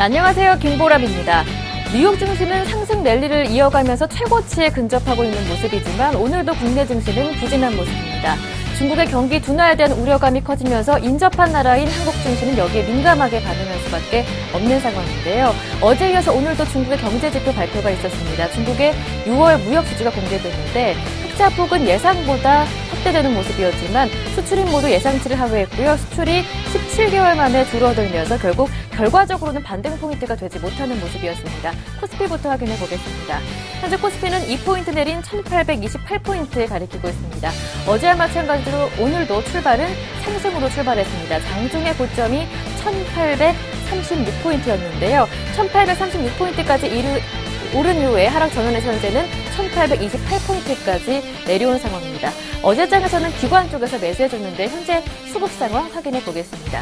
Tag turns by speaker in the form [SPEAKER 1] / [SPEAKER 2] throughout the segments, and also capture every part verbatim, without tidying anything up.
[SPEAKER 1] 안녕하세요. 김보람입니다. 뉴욕 증시는 상승 랠리를 이어가면서 최고치에 근접하고 있는 모습이지만 오늘도 국내 증시는 부진한 모습입니다. 중국의 경기 둔화에 대한 우려감이 커지면서 인접한 나라인 한국 증시는 여기에 민감하게 반응할 수밖에 없는 상황인데요. 어제 이어서 오늘도 중국의 경제지표 발표가 있었습니다. 중국의 유월 무역 수지가 공개됐는데 흑자폭은 예상보다 확대되는 모습이었지만 수출입 모두 예상치를 하회했고요. 수출이 십칠 개월 만에 줄어들면서 결국 결과적으로는 반등 포인트가 되지 못하는 모습이었습니다. 코스피부터 확인해 보겠습니다. 현재 코스피는 이 포인트 내린 천팔백이십팔 포인트에 가리키고 있습니다. 어제와 마찬가지로 오늘도 출발은 상승으로 출발했습니다. 장중의 고점이 천팔백삼십육 포인트였는데요. 천팔백삼십육 포인트까지 이르 오른 이후에 하락 전환에서 현재는 천팔백이십팔 포인트까지 내려온 상황입니다. 어제장에서는 기관 쪽에서 매수해줬는데 현재 수급 상황 확인해 보겠습니다.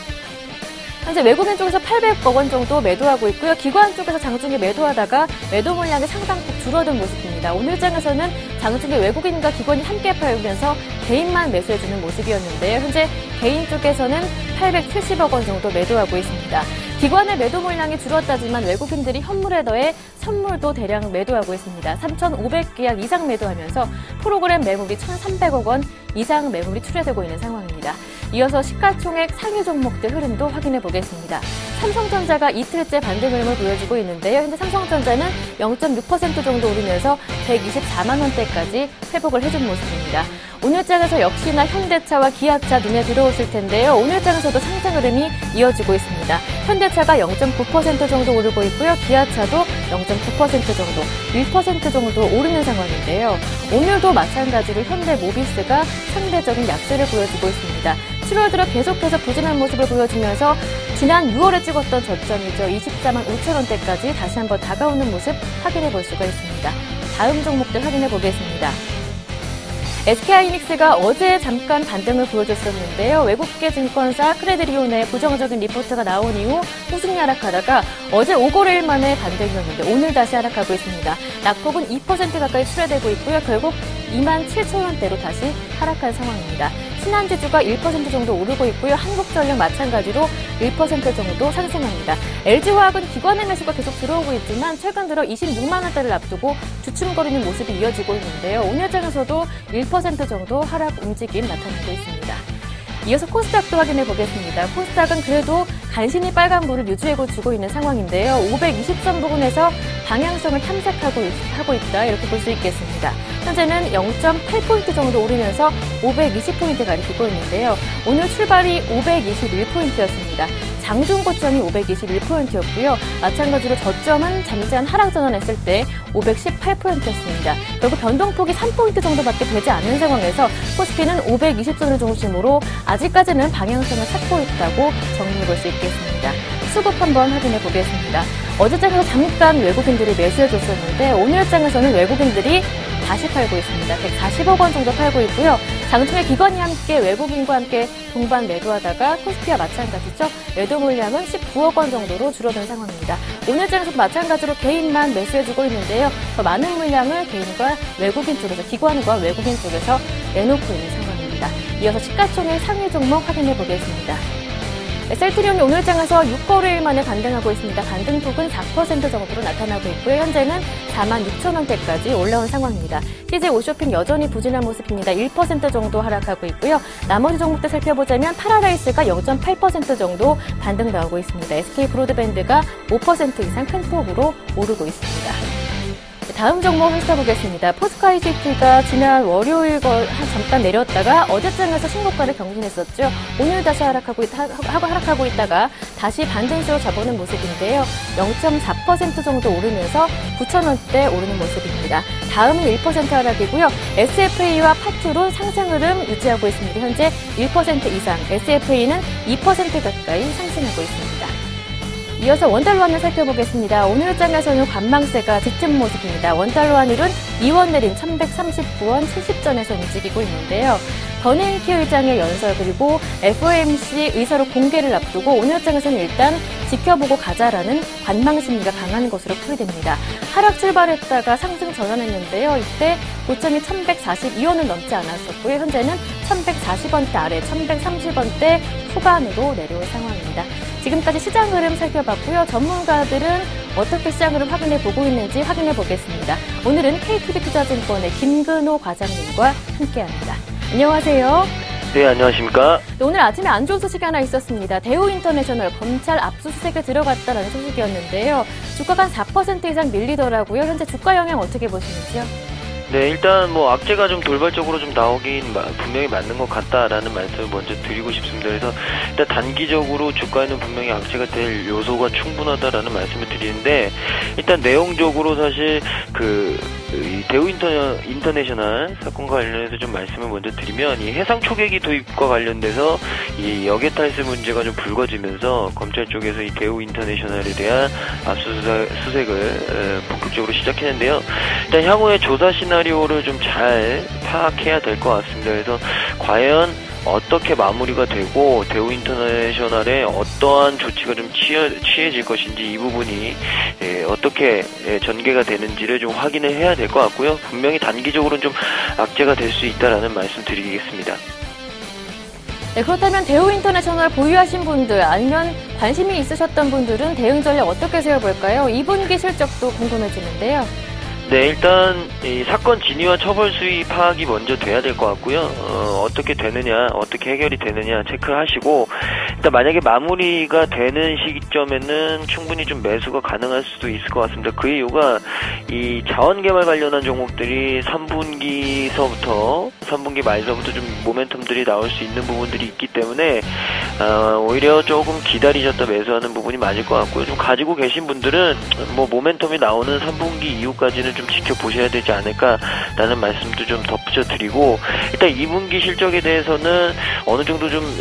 [SPEAKER 1] 현재 외국인 쪽에서 팔백억 원 정도 매도하고 있고요. 기관 쪽에서 장중에 매도하다가 매도 물량이 상당폭 줄어든 모습입니다. 오늘 장에서는 장중에 외국인과 기관이 함께 팔면서 개인만 매수해주는 모습이었는데요. 현재 개인 쪽에서는 팔백칠십억 원 정도 매도하고 있습니다. 기관의 매도 물량이 줄었다지만 외국인들이 현물에 더해 선물도 대량 매도하고 있습니다. 삼천오백 계약 이상 매도하면서 프로그램 매물이 천삼백억 원 이상 매물이 출회되고 있는 상황입니다. 이어서 시가총액 상위 종목들 흐름도 확인해 보겠습니다. 삼성전자가 이틀째 반등 흐름을 보여주고 있는데요. 현재 삼성전자는 영 점 육 퍼센트 정도 오르면서 백이십사만 원대까지 회복을 해준 모습입니다. 오늘 장에서 역시나 현대차와 기아차 눈에 들어오실 텐데요. 오늘 장에서도 상승 흐름이 이어지고 있습니다. 현대차가 영 점 구 퍼센트 정도 오르고 있고요. 기아차도 영 점 구 퍼센트 정도, 일 퍼센트 정도 오르는 상황인데요. 오늘도 마찬가지로 현대모비스가 상대적인 약세를 보여주고 있습니다. 칠월 들어 계속해서 부진한 모습을 보여주면서 지난 유월에 찍었던 저점이죠. 이십사만 오천 원대까지 다시 한번 다가오는 모습 확인해 볼 수가 있습니다. 다음 종목들 확인해 보겠습니다. 에스케이하이닉스가 어제 잠깐 반등을 보여줬었는데요. 외국계 증권사 크레드리온의 부정적인 리포트가 나온 이후 꾸준히 하락하다가 어제 오 거래일 만에 반등이었는데 오늘 다시 하락하고 있습니다. 낙폭은 이 퍼센트 가까이 출회되고 있고요. 결국 이만 칠천 원대로 다시 하락한 상황입니다. 신한지주가 일 퍼센트 정도 오르고 있고요. 한국전력 마찬가지로 일 퍼센트 정도 상승합니다. 엘지화학은 기관의 매수가 계속 들어오고 있지만 최근 들어 이십육만 원대를 앞두고 주춤거리는 모습이 이어지고 있는데요. 오늘 장에서도 일 퍼센트 정도 하락 움직임 나타나고 있습니다. 이어서 코스닥도 확인해 보겠습니다. 코스닥은 그래도 간신히 빨간불을 유지해주고 있는 상황인데요. 오백이십 선 부근에서 방향성을 탐색하고 하고 있다 이렇게 볼 수 있겠습니다. 현재는 영 점 팔 포인트 정도 오르면서 오백이십 포인트 가리키고 있는데요. 오늘 출발이 오백이십일 포인트였습니다. 장중 고점이 오백이십일 포인트였고요. 마찬가지로 저점은 잠깐 하락 전환했을 때 오백십팔 포인트였습니다. 결국 변동폭이 삼 포인트 정도밖에 되지 않는 상황에서 코스피는 오백이십 선을 중심으로 아직까지는 방향성을 찾고 있다고 정리해 볼 수 있겠습니다. 수급 한번 확인해 보겠습니다. 어제 장에서 잠깐 외국인들이 매수해 줬었는데 오늘 장에서는 외국인들이 다시 팔고 있습니다. 백사십억 원 정도 팔고 있고요. 장중에 기관이 함께 외국인과 함께 동반 매도하다가 코스피와 마찬가지죠. 매도 물량은 십구억 원 정도로 줄어든 상황입니다. 오늘 장에서도 마찬가지로 개인만 매수해주고 있는데요. 더 많은 물량을 개인과 외국인 쪽에서, 기관과 외국인 쪽에서 내놓고 있는 상황입니다. 이어서 시가총액 상위 종목 확인해 보겠습니다. 셀트리온이 오늘 장에서 육 거래일 만에 반등하고 있습니다. 반등폭은 사 퍼센트 정도로 나타나고 있고요. 현재는 사만 육천 원대까지 올라온 상황입니다. 씨제이 오쇼핑 여전히 부진한 모습입니다. 일 퍼센트 정도 하락하고 있고요. 나머지 종목들 살펴보자면 파라다이스가 영 점 팔 퍼센트 정도 반등 나오고 있습니다. 에스케이브로드밴드가 오 퍼센트 이상 큰 폭으로 오르고 있습니다. 다음 종목 살펴보겠습니다. 포스코아이씨티가 지난 월요일 걸 잠깐 내렸다가 어제장에서 신고가를 경신했었죠. 오늘 다시 하락하고, 있, 하고 하락하고 있다가 다시 반등세로 접어는 모습인데요. 영 점 사 퍼센트 정도 오르면서 구천 원대 오르는 모습입니다. 다음은 일 퍼센트 하락이고요. 에스에프에이와 파트론 상승 흐름 유지하고 있습니다. 현재 일 퍼센트 이상, 에스에프에이는 이 퍼센트 가까이 상승하고 있습니다. 이어서 원달러 환율 살펴보겠습니다. 오늘 장에서는 관망세가 짙은 모습입니다. 원달러 환율은 이 원 내린 천백삼십구 원 칠십 전에서 움직이고 있는데요. 버냉키 의장의 연설 그리고 에프오엠씨 의사로 공개를 앞두고 오늘 장에서는 일단 지켜보고 가자라는 관망 심리가 강한 것으로 풀이됩니다. 하락 출발했다가 상승 전환했는데요. 이때 고점이 천백사십이 원을 넘지 않았었고요. 현재는 천백사십 원대 아래 천백삼십 원대 후반으로 내려온 상황입니다. 지금까지 시장 흐름 살펴봤고요. 전문가들은 어떻게 시장 흐름 확인해 보고 있는지 확인해 보겠습니다. 오늘은 케이티비투자증권의 김근호 과장님과 함께합니다. 안녕하세요.
[SPEAKER 2] 네, 안녕하십니까.
[SPEAKER 1] 네, 오늘 아침에 안 좋은 소식이 하나 있었습니다. 대우인터내셔널 검찰 압수수색에 들어갔다는 소식이었는데요. 주가가 한 사 퍼센트 이상 밀리더라고요. 현재 주가 영향 어떻게 보시는지요?
[SPEAKER 2] 네, 일단 뭐 악재가 좀 돌발적으로 좀 나오긴 분명히 맞는 것 같다라는 말씀을 먼저 드리고 싶습니다. 그래서 일단 단기적으로 주가에는 분명히 악재가 될 요소가 충분하다라는 말씀을 드리는데, 일단 내용적으로 사실 그 이 대우 인터, 인터내셔널 사건과 관련해서 좀 말씀을 먼저 드리면, 이 해상 초계기 도입과 관련돼서 이 역외탈세 문제가 좀 불거지면서 검찰 쪽에서 이 대우 인터내셔널에 대한 압수수색을 본격적으로 시작했는데요. 일단 향후의 조사 시나리오를 좀 잘 파악해야 될 것 같습니다. 그래서 과연 어떻게 마무리가 되고 대우 인터내셔널에 어떠한 조치가 좀 취해, 취해질 것인지, 이 부분이 예, 어떻게 예, 전개가 되는지를 좀 확인을 해야 될 것 같고요. 분명히 단기적으로는 좀 악재가 될 수 있다라는 말씀 드리겠습니다.
[SPEAKER 1] 네, 그렇다면 대우 인터내셔널 보유하신 분들, 아니면 관심이 있으셨던 분들은 대응 전략 어떻게 세워볼까요? 이 분기 실적도 궁금해지는데요.
[SPEAKER 2] 네, 일단 이 사건 진위와 처벌 수위 파악이 먼저 돼야 될 것 같고요. 어, 어떻게 되느냐, 어떻게 해결이 되느냐 체크하시고, 일단 만약에 마무리가 되는 시점에는 충분히 좀 매수가 가능할 수도 있을 것 같습니다. 그 이유가 이 자원개발 관련한 종목들이 삼 분기서부터 삼 분기 말서부터 좀 모멘텀들이 나올 수 있는 부분들이 있기 때문에 어, 오히려 조금 기다리셨다 매수하는 부분이 맞을 것 같고요. 좀 가지고 계신 분들은 뭐 모멘텀이 나오는 삼 분기 이후까지는 좀 지켜보셔야 되지 않을까라는 말씀도 좀 덧붙여 드리고, 일단 이 분기 실적에 대해서는 어느 정도 좀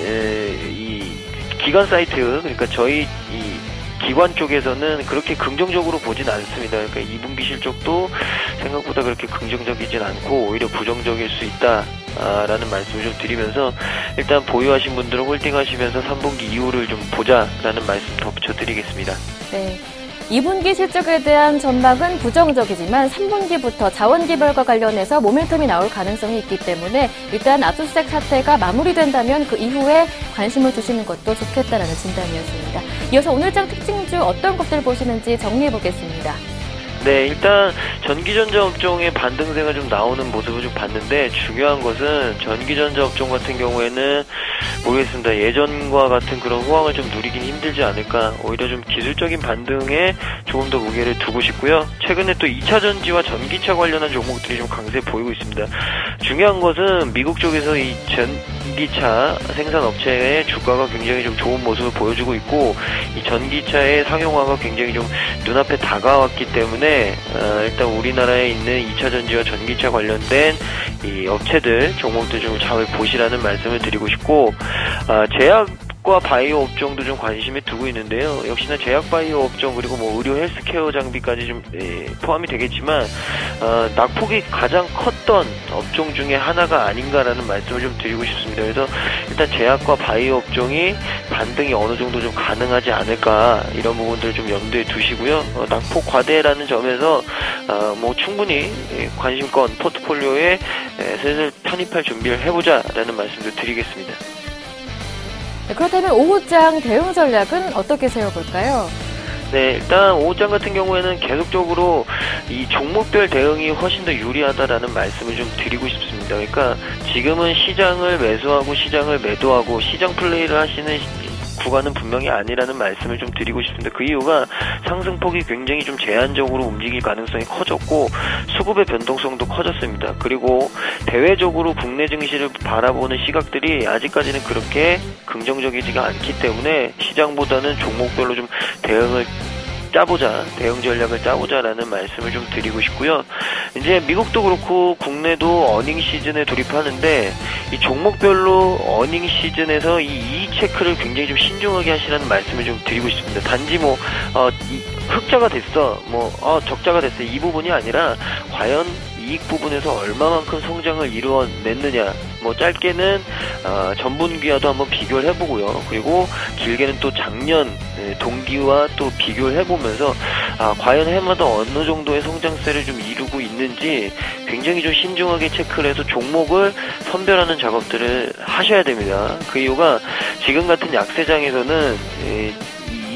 [SPEAKER 2] 이 기관 사이트, 그러니까 저희 이 기관 쪽에서는 그렇게 긍정적으로 보진 않습니다. 그러니까 이 분기 실적도 생각보다 그렇게 긍정적이진 않고 오히려 부정적일 수 있다라는 말씀을 좀 드리면서, 일단 보유하신 분들은 홀딩하시면서 삼 분기 이후를 좀 보자라는 말씀 덧붙여 드리겠습니다.
[SPEAKER 1] 네. 이 분기 실적에 대한 전망은 부정적이지만 삼 분기부터 자원개발과 관련해서 모멘텀이 나올 가능성이 있기 때문에 일단 압수수색 사태가 마무리된다면 그 이후에 관심을 두시는 것도 좋겠다라는 진단이었습니다. 이어서 오늘장 특징주 어떤 것들 보시는지 정리해 보겠습니다.
[SPEAKER 2] 네, 일단 전기전자 업종의 반등세가 좀 나오는 모습을 좀 봤는데, 중요한 것은 전기전자 업종 같은 경우에는 모르겠습니다. 예전과 같은 그런 호황을 좀 누리긴 힘들지 않을까. 오히려 좀 기술적인 반등에 조금 더 무게를 두고 싶고요. 최근에 또 이 차 전지와 전기차 관련한 종목들이 좀 강세 보이고 있습니다. 중요한 것은 미국 쪽에서 이 전기차 생산업체의 주가가 굉장히 좀 좋은 모습을 보여주고 있고, 이 전기차의 상용화가 굉장히 좀 눈앞에 다가왔기 때문에 어, 일단 우리나라에 있는 이 차 전지와 전기차 관련된 이 업체들, 종목들 좀 잘 보시라는 말씀을 드리고 싶고, 어, 제약과 바이오 업종도 좀 관심을 두고 있는데요. 역시나 제약 바이오 업종, 그리고 뭐 의료 헬스케어 장비까지 좀 예, 포함이 되겠지만 어, 낙폭이 가장 컸던 업종 중에 하나가 아닌가라는 말씀을 좀 드리고 싶습니다. 그래서 일단 제약과 바이오 업종이 반등이 어느 정도 좀 가능하지 않을까, 이런 부분들을 좀 염두에 두시고요. 어, 낙폭 과대라는 점에서 어, 뭐 충분히 관심권 포트폴리오에 에, 슬슬 편입할 준비를 해보자라는 말씀도 드리겠습니다.
[SPEAKER 1] 네, 그렇다면 오후장 대응 전략은 어떻게 세워볼까요?
[SPEAKER 2] 네, 일단 오후장 같은 경우에는 계속적으로 이 종목별 대응이 훨씬 더 유리하다라는 말씀을 좀 드리고 싶습니다. 그러니까 지금은 시장을 매수하고 시장을 매도하고 시장 플레이를 하시는 구간은 분명히 아니라는 말씀을 좀 드리고 싶습니다. 그 이유가 상승폭이 굉장히 좀 제한적으로 움직일 가능성이 커졌고, 수급의 변동성도 커졌습니다. 그리고 대외적으로 국내 증시를 바라보는 시각들이 아직까지는 그렇게 긍정적이지가 않기 때문에 시장보다는 종목별로 좀 대응을 짜보자, 대응 전략을 짜보자라는 말씀을 좀 드리고 싶고요. 이제 미국도 그렇고 국내도 어닝 시즌에 돌입하는데, 이 종목별로 어닝 시즌에서 이 이익 체크를 굉장히 좀 신중하게 하시라는 말씀을 좀 드리고 싶습니다. 단지 뭐 어, 이, 흑자가 됐어, 뭐 어, 적자가 됐어, 이 부분이 아니라 과연 이익 부분에서 얼마만큼 성장을 이루어냈느냐, 뭐 짧게는 어, 전분기와도 한번 비교를 해보고요. 그리고 길게는 또 작년 동기와 또 비교를 해보면서 아, 과연 해마다 어느 정도의 성장세를 좀 이루고 있는지 굉장히 좀 신중하게 체크를 해서 종목을 선별하는 작업들을 하셔야 됩니다. 그 이유가 지금 같은 약세장에서는 에,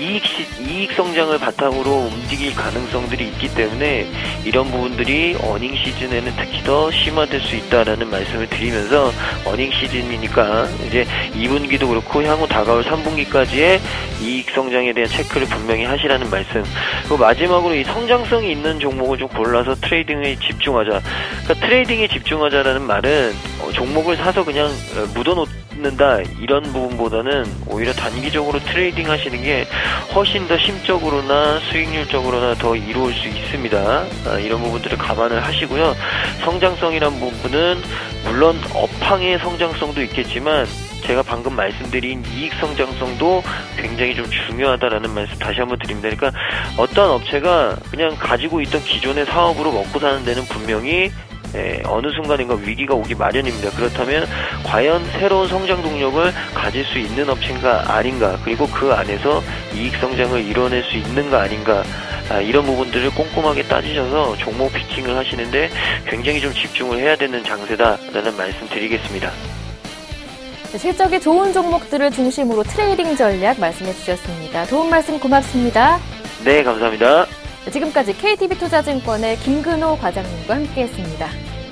[SPEAKER 2] 이익, 시, 이익 성장을 바탕으로 움직일 가능성들이 있기 때문에 이런 부분들이 어닝 시즌에는 특히 더 심화될 수 있다라는 말씀을 드리면서 어닝 시즌이니까 이제 이 분기도 그렇고 향후 다가올 삼 분기까지의 이익 성장에 대한 체크를 분명히 하시라는 말씀. 그리고 마지막으로 이 성장성이 있는 종목을 좀 골라서 트레이딩에 집중하자. 그러니까 트레이딩에 집중하자라는 말은 종목을 사서 그냥 묻어놓는다 이런 부분보다는 오히려 단기적으로 트레이딩 하시는 게 훨씬 더 심적으로나 수익률적으로나 더 이루어질 수 있습니다. 아, 이런 부분들을 감안을 하시고요. 성장성이란 부분은 물론 업황의 성장성도 있겠지만 제가 방금 말씀드린 이익 성장성도 굉장히 좀 중요하다라는 말씀 다시 한번 드립니다. 그러니까 어떤 업체가 그냥 가지고 있던 기존의 사업으로 먹고 사는 데는 분명히 예, 어느 순간인가 위기가 오기 마련입니다. 그렇다면 과연 새로운 성장 동력을 가질 수 있는 업체인가 아닌가, 그리고 그 안에서 이익 성장을 이뤄낼 수 있는가 아닌가, 아, 이런 부분들을 꼼꼼하게 따지셔서 종목 피칭을 하시는데 굉장히 좀 집중을 해야 되는 장세다라는 말씀 드리겠습니다.
[SPEAKER 1] 실적이 좋은 종목들을 중심으로 트레이딩 전략 말씀해 주셨습니다. 도움 말씀 고맙습니다.
[SPEAKER 2] 네, 감사합니다.
[SPEAKER 1] 지금까지 케이티비투자증권의 김근호 과장님과 함께했습니다.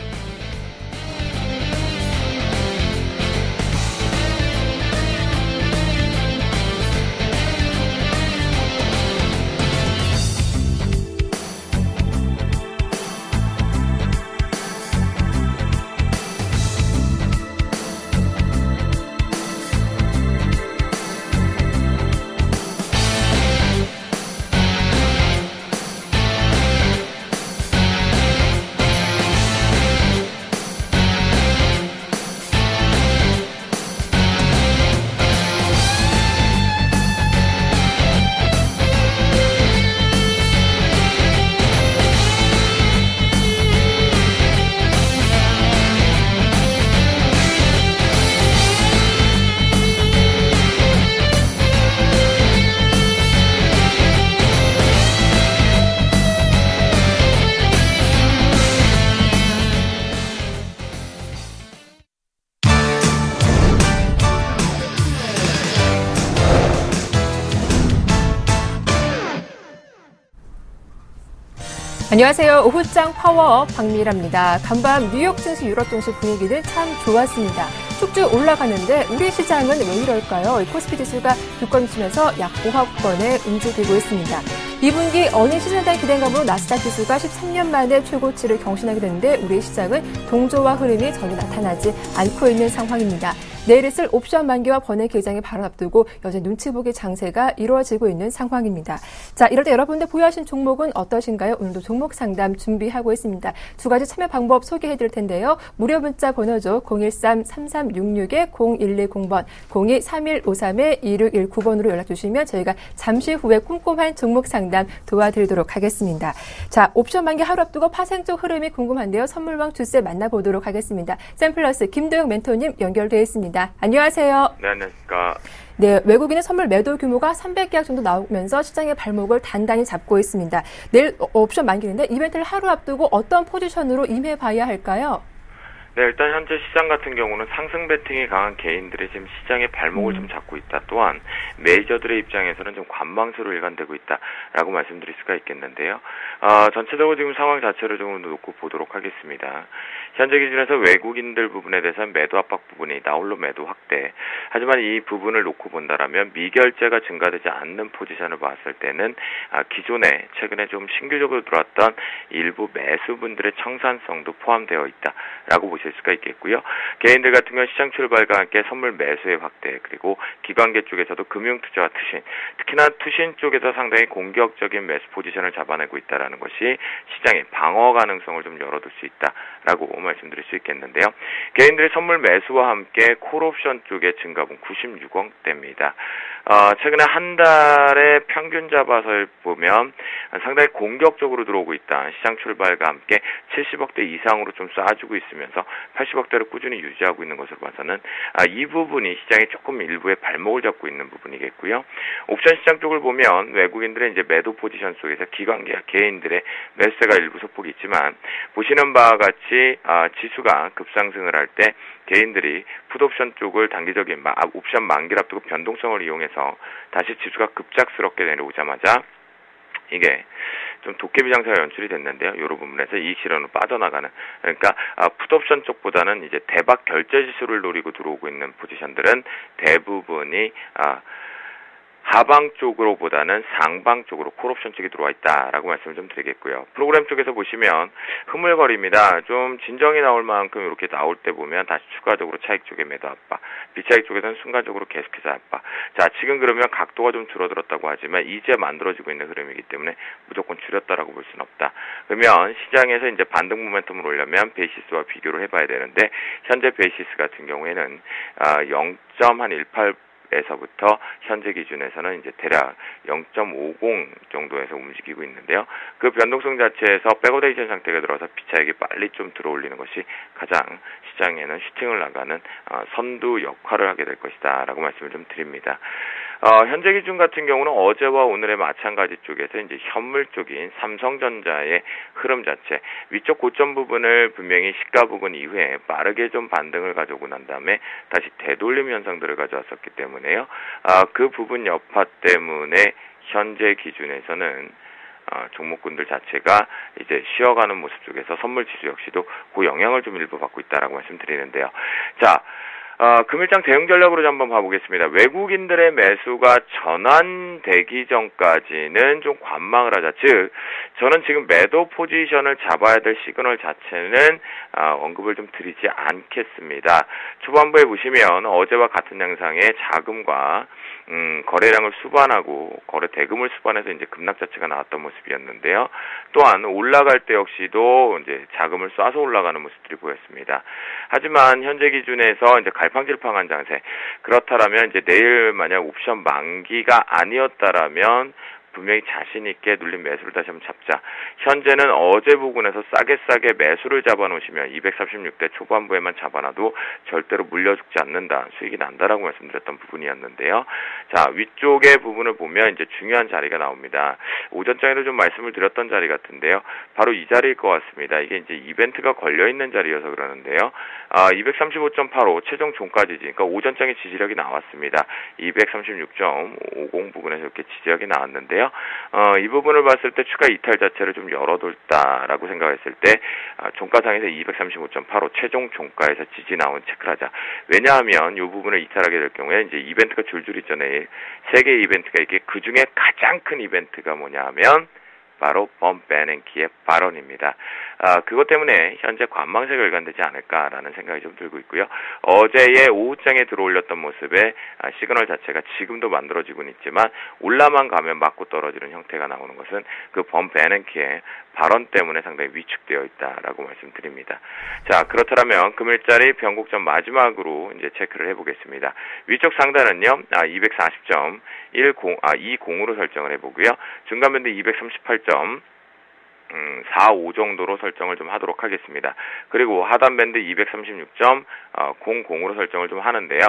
[SPEAKER 1] 안녕하세요. 오후장 파워업 박미라입니다. 간밤 뉴욕 증시, 유럽 증시 분위기는 참 좋았습니다. 쭉쭉 올라가는데 우리 시장은 왜 이럴까요? 코스피 지수가 두건 치면서 약 오합권에 움직이고 있습니다. 이 분기 어닝 시즌에 대한 기대감으로 나스닥 지수가 십삼 년 만에 최고치를 경신하게 되는데 우리 시장은 동조와 흐름이 전혀 나타나지 않고 있는 상황입니다. 내일 있을 옵션 만기와 번외 개장을 바로 앞두고 여전히 눈치 보기 장세가 이루어지고 있는 상황입니다. 자, 이럴 때 여러분들 보유하신 종목은 어떠신가요? 오늘도 종목 상담 준비하고 있습니다. 두 가지 참여 방법 소개해 드릴 텐데요. 무료 문자 번호죠. 공일삼 삼삼육육 공일이공 번, 공이 삼일오삼 이육일구 번으로 연락 주시면 저희가 잠시 후에 꼼꼼한 종목 상담 도와드리도록 하겠습니다. 자, 옵션 만기 하루 앞두고 파생 쪽 흐름이 궁금한데요. 선물왕 주세 만나보도록 하겠습니다. 샘플러스 김도영 멘토님 연결되어 있습니다. 안녕하세요.
[SPEAKER 3] 네, 안녕하십니까.
[SPEAKER 1] 네, 외국인의 선물 매도 규모가 삼백 계약 정도 나오면서 시장의 발목을 단단히 잡고 있습니다. 내일 옵션 만기인데 이벤트를 하루 앞두고 어떤 포지션으로 임해봐야 할까요?
[SPEAKER 3] 네, 일단 현재 시장 같은 경우는 상승 베팅이 강한 개인들이 지금 시장의 발목을 음. 좀 잡고 있다. 또한 메이저들의 입장에서는 좀 관망세로 일관되고 있다라고 말씀드릴 수가 있겠는데요. 어, 전체적으로 지금 상황 자체를 좀 놓고 보도록 하겠습니다. 현재 기준에서 외국인들 부분에 대해서는 매도 압박 부분이 나홀로 매도 확대. 하지만 이 부분을 놓고 본다라면 미결제가 증가되지 않는 포지션을 봤을 때는 아, 기존에 최근에 좀 신규적으로 들어왔던 일부 매수분들의 청산성도 포함되어 있다라고 보실 수가 있겠고요. 개인들 같은 경우 시장 출발과 함께 선물 매수의 확대, 그리고 기관계 쪽에서도 금융투자와 투신, 특히나 투신 쪽에서 상당히 공격적인 매수 포지션을 잡아내고 있다는 것이 시장의 방어 가능성을 좀 열어둘 수 있다라고 말씀드릴 수 있겠는데요. 개인들의 선물 매수와 함께 콜옵션 쪽의 증가분 구십육억대입니다. 어, 최근에 한 달에 평균 잡아서 보면 상당히 공격적으로 들어오고 있다. 시장 출발과 함께 칠십억대 이상으로 좀 쏴주고 있으면서 팔십억대를 꾸준히 유지하고 있는 것으로 봐서는 아, 이 부분이 시장에 조금 일부의 발목을 잡고 있는 부분이겠고요. 옵션 시장 쪽을 보면 외국인들의 이제 매도 포지션 속에서 기관계와 개인들의 매수세가 일부 소폭이 있지만 보시는 바와 같이 아, 지수가 급상승을 할 때 개인들이 풋옵션 쪽을 단기적인 옵션 만기를 앞두고 변동성을 이용해서 상황에서 다시 지수가 급작스럽게 내려오자마자 이게 좀 도깨비 장사가 연출이 됐는데요. 이런 부분에서 이익 실현으로 빠져나가는, 그러니까 아, 풋옵션 쪽보다는 이제 대박 결제 지수를 노리고 들어오고 있는 포지션들은 대부분이 아, 하방 쪽으로 보다는 상방 쪽으로 콜옵션 쪽에 들어와 있다라고 말씀을 좀 드리겠고요. 프로그램 쪽에서 보시면 흐물거립니다. 좀 진정이 나올 만큼 이렇게 나올 때 보면 다시 추가적으로 차익 쪽에 매도 압박, 비차익 쪽에서는 순간적으로 계속해서 압박. 자, 지금 그러면 각도가 좀 줄어들었다고 하지만 이제 만들어지고 있는 흐름이기 때문에 무조건 줄였다라고 볼 수는 없다. 그러면 시장에서 이제 반등 모멘텀을 올려면 베이시스와 비교를 해봐야 되는데 현재 베이시스 같은 경우에는 아, 영 점 일팔 에서부터 현재 기준에서는 이제 대략 영 점 오십 정도에서 움직이고 있는데요. 그 변동성 자체에서 백오데이션 상태가 들어서 비차익이 빨리 좀 들어올리는 것이 가장 시장에는 슈팅을 나가는 어, 선두 역할을 하게 될 것이다 라고 말씀을 좀 드립니다. 어, 현재 기준 같은 경우는 어제와 오늘의 마찬가지 쪽에서 이제 현물 쪽인 삼성전자의 흐름 자체, 위쪽 고점 부분을 분명히 시가 부근 이후에 빠르게 좀 반등을 가져오고 난 다음에 다시 되돌림 현상들을 가져왔었기 때문에요. 아, 그 부분 여파 때문에 현재 기준에서는 어, 종목군들 자체가 이제 쉬어가는 모습 쪽에서 선물 지수 역시도 그 영향을 좀 일부 받고 있다라고 말씀드리는데요. 자, 어, 금일장 대응 전략으로 좀 한번 봐보겠습니다. 외국인들의 매수가 전환되기 전까지는 좀 관망을 하자. 즉, 저는 지금 매도 포지션을 잡아야 될 시그널 자체는 어, 언급을 좀 드리지 않겠습니다. 초반부에 보시면 어제와 같은 양상의 자금과 음, 거래량을 수반하고 거래 대금을 수반해서 이제 급락 자체가 나왔던 모습이었는데요. 또한 올라갈 때 역시도 이제 자금을 쏴서 올라가는 모습들이 보였습니다. 하지만 현재 기준에서 이제 갈팡질팡한 장세. 그렇다라면 이제 내일 만약 옵션 만기가 아니었다라면 분명히 자신 있게 눌린 매수를 다시 한번 잡자. 현재는 어제 부근에서 싸게 싸게 매수를 잡아놓으시면 이백삼십육 대 초반부에만 잡아놔도 절대로 물려 죽지 않는다. 수익이 난다라고 말씀드렸던 부분이었는데요. 자, 위쪽의 부분을 보면 이제 중요한 자리가 나옵니다. 오전장에도 좀 말씀을 드렸던 자리 같은데요. 바로 이 자리일 것 같습니다. 이게 이제 이벤트가 걸려있는 자리여서 그러는데요. 아, 이백삼십오 점 팔오 최종 종가 지지. 그러니까 오전장에 지지력이 나왔습니다. 이백삼십육 점 오십 부근에서 이렇게 지지력이 나왔는데요. 어, 이 부분을 봤을 때 추가 이탈 자체를 좀 열어둘다라고 생각했을 때 어, 종가상에서 이백삼십오 점 팔오 최종 종가에서 지지 나온 체크를 하자. 왜냐하면 이 부분을 이탈하게 될 경우에 이제 이벤트가 줄줄 있잖아요. 세 개의 이벤트가 있게 그 중에 가장 큰 이벤트가 뭐냐 하면 바로 범 베넨키의 발언입니다. 아, 그것 때문에 현재 관망세가 일관되지 않을까라는 생각이 좀 들고 있고요. 어제의 오후장에 들어올렸던 모습의 아, 시그널 자체가 지금도 만들어지고는 있지만 올라만 가면 맞고 떨어지는 형태가 나오는 것은 그 범 베넨키의 발언 때문에 상당히 위축되어 있다라고 말씀드립니다. 자, 그렇다면 금일자리 변곡점 마지막으로 이제 체크를 해보겠습니다. 위쪽 상단은요, 아, 이백사십 점 일 공, 아, 이십으로 설정을 해보고요. 중간밴드 이백삼십팔 점 음, 사십오 정도로 설정을 좀 하도록 하겠습니다. 그리고 하단밴드 이백삼십육 점 공공으로 설정을 좀 하는데요.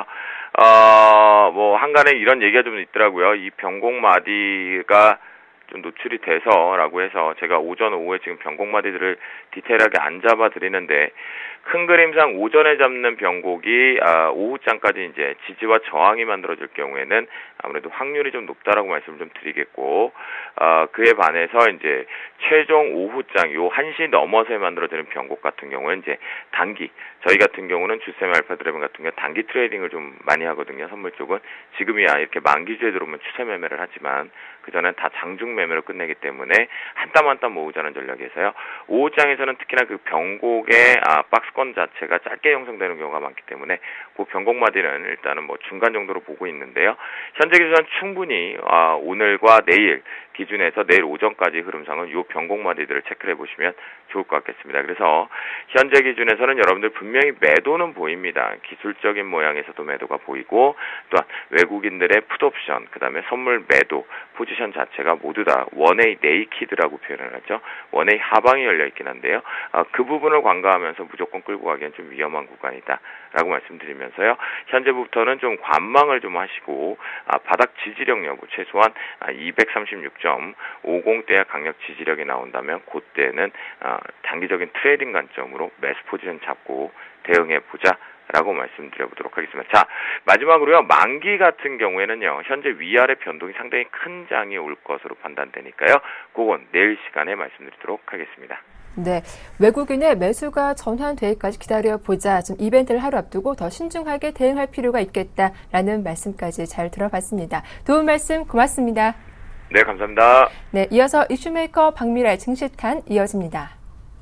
[SPEAKER 3] 어, 뭐, 한간에 이런 얘기가 좀 있더라고요. 이 변곡마디가 좀 노출이 돼서라고 해서 제가 오전 오후에 지금 변곡마디들을 디테일하게 안 잡아 드리는데 큰 그림상 오전에 잡는 변곡이 아, 오후장까지 이제 지지와 저항이 만들어질 경우에는 아무래도 확률이 좀 높다라고 말씀을 좀 드리겠고 아, 그에 반해서 이제 최종 오후장 요 한 시 넘어서에 만들어지는 변곡 같은 경우는 이제 단기 저희 같은 경우는 주셈 알파 드래곤 같은 경우 단기 트레이딩을 좀 많이 하거든요. 선물 쪽은 지금이야 이렇게 만기주에 들어오면 추세 매매를 하지만 그전엔 다 장중 매매로 끝내기 때문에 한 땀 한 땀 모으자는 전략에서요. 오후장에서는 특히나 그 변곡의 아, 박스권 자체가 짧게 형성되는 경우가 많기 때문에 그 변곡마디는 일단은 뭐 중간 정도로 보고 있는데요. 현재 기준은 충분히 아, 오늘과 내일 기준에서 내일 오전까지 흐름상은 이 변곡마디들을 체크를 해보시면 좋을 것 같겠습니다. 그래서 현재 기준에서는 여러분들 분명히 매도는 보입니다. 기술적인 모양에서도 매도가 보이고 또한 외국인들의 풋옵션, 그 다음에 선물 매도 포지션 자체가 모두 다 원웨이 네이키드라고 표현을 하죠. 원웨이 하방이 열려있긴 한데요. 아, 그 부분을 관가하면서 무조건 끌고 가기엔 좀 위험한 구간이다 라고 말씀드리면서요. 현재부터는 좀 관망을 좀 하시고 아, 바닥 지지력 여부 최소한 아, 이백삼십육 점 오십대의 강력 지지력이 나온다면 그때는 아, 단기적인 트레이딩 관점으로 매수 포지션 잡고 대응해 보자 라고 말씀드려보도록 하겠습니다. 자, 마지막으로요. 만기 같은 경우에는요. 현재 위아래 변동이 상당히 큰 장이 올 것으로 판단되니까요. 그건 내일 시간에 말씀드리도록 하겠습니다.
[SPEAKER 1] 네, 외국인의 매수가 전환되기까지 기다려보자. 좀 이벤트를 하루 앞두고 더 신중하게 대응할 필요가 있겠다라는 말씀까지 잘 들어봤습니다. 도움 말씀 고맙습니다.
[SPEAKER 3] 네, 감사합니다.
[SPEAKER 1] 네, 이어서 이슈메이커 박미라의 증시탄 이어집니다.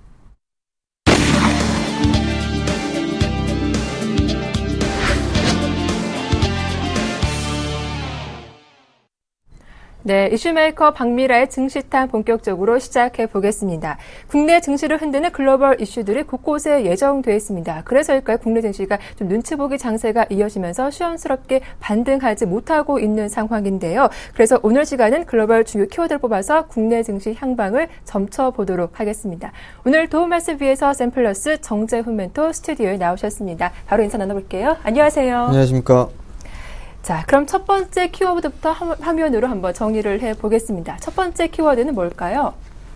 [SPEAKER 1] 네, 이슈메이커 박미라의 증시탄 본격적으로 시작해 보겠습니다. 국내 증시를 흔드는 글로벌 이슈들이 곳곳에 예정돼 있습니다. 그래서일까요? 국내 증시가 좀 눈치 보기 장세가 이어지면서 시원스럽게 반등하지 못하고 있는 상황인데요. 그래서 오늘 시간은 글로벌 중요 키워드를 뽑아서 국내 증시 향방을 점쳐보도록 하겠습니다. 오늘 도움 말씀 위해서 샘플러스 정재훈 멘토 스튜디오에 나오셨습니다. 바로 인사 나눠볼게요. 안녕하세요.
[SPEAKER 4] 안녕하십니까.
[SPEAKER 1] 자, 그럼 첫 번째 키워드부터 화면으로 한번 정리를 해보겠습니다. 첫 번째 키워드는 뭘까요?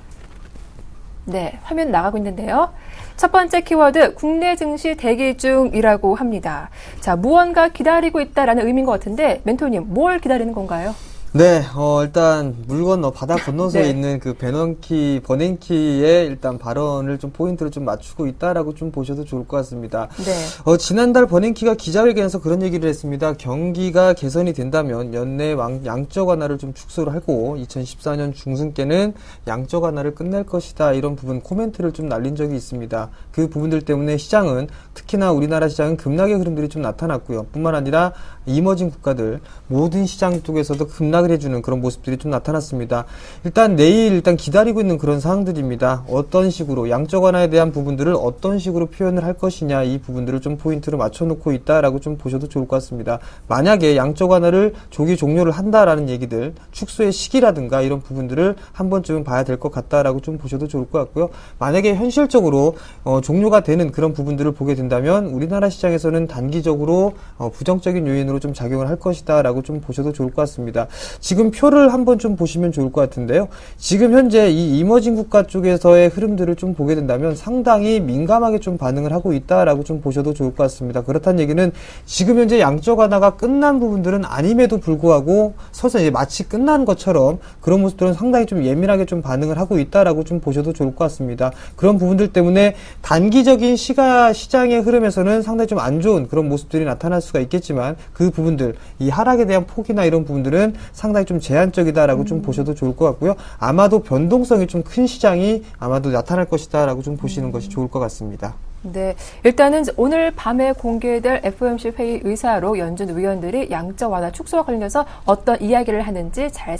[SPEAKER 1] 네, 화면 나가고 있는데요. 첫 번째 키워드, 국내 증시 대기 중이라고 합니다. 자, 무언가 기다리고 있다라는 의미인 것 같은데, 멘토님, 뭘 기다리는 건가요?
[SPEAKER 4] 네, 어, 일단, 물 건너, 바다 건너서에
[SPEAKER 1] 네.
[SPEAKER 4] 있는 그 버냉키, 버냉키의 일단 발언을 좀 포인트를 좀 맞추고 있다라고 좀 보셔도 좋을 것 같습니다.
[SPEAKER 1] 네.
[SPEAKER 4] 어, 지난달 버냉키가 기자회견에서 그런 얘기를 했습니다. 경기가 개선이 된다면 연내 왕, 양적 완화를 좀 축소를 하고 이천십사 년 중순께는 양적 완화를 끝낼 것이다. 이런 부분 코멘트를 좀 날린 적이 있습니다. 그 부분들 때문에 시장은, 특히나 우리나라 시장은 급락의 흐름들이 좀 나타났고요. 뿐만 아니라 이머징 국가들, 모든 시장 쪽에서도 급락 해주는 그런 모습들이 좀 나타났습니다. 일단 내일 일단 기다리고 있는 그런 상황들입니다. 어떤 식으로 양적 완화에 대한 부분들을 어떤 식으로 표현을 할 것이냐, 이 부분들을 좀 포인트로 맞춰놓고 있다라고 좀 보셔도 좋을 것 같습니다. 만약에 양적 완화를 조기 종료를 한다라는 얘기들, 축소의 시기라든가 이런 부분들을 한 번쯤은 봐야 될 것 같다라고 좀 보셔도 좋을 것 같고요. 만약에 현실적으로 어, 종료가 되는 그런 부분들을 보게 된다면 우리나라 시장에서는 단기적으로 어, 부정적인 요인으로 좀 작용을 할 것이다라고 좀 보셔도 좋을 것 같습니다. 지금 표를 한번 좀 보시면 좋을 것 같은데요. 지금 현재 이 이머징 국가 쪽에서의 흐름들을 좀 보게 된다면 상당히 민감하게 좀 반응을 하고 있다라고 좀 보셔도 좋을 것 같습니다. 그렇다는 얘기는 지금 현재 양적 완화가 끝난 부분들은 아님에도 불구하고 서서 이제 마치 끝난 것처럼 그런 모습들은 상당히 좀 예민하게 좀 반응을 하고 있다라고 좀 보셔도 좋을 것 같습니다. 그런 부분들 때문에 단기적인 시가 시장의 흐름에서는 상당히 좀 안 좋은 그런 모습들이 나타날 수가 있겠지만 그 부분들, 이 하락에 대한 폭이나 이런 부분들은 상당히 좀 제한적이다라고 음. 좀 보셔도 좋을 것 같고요. 아마도 변동성이 좀 큰 시장이 아마도 나타날 것이다라고 좀 보시는 음. 것이 좋을 것 같습니다.
[SPEAKER 1] 네, 일단은 오늘 밤에 공개될 에프오엠씨 회의 의사로 연준 의원들이 양적 완화 축소와 관련해서 어떤 이야기를 하는지 잘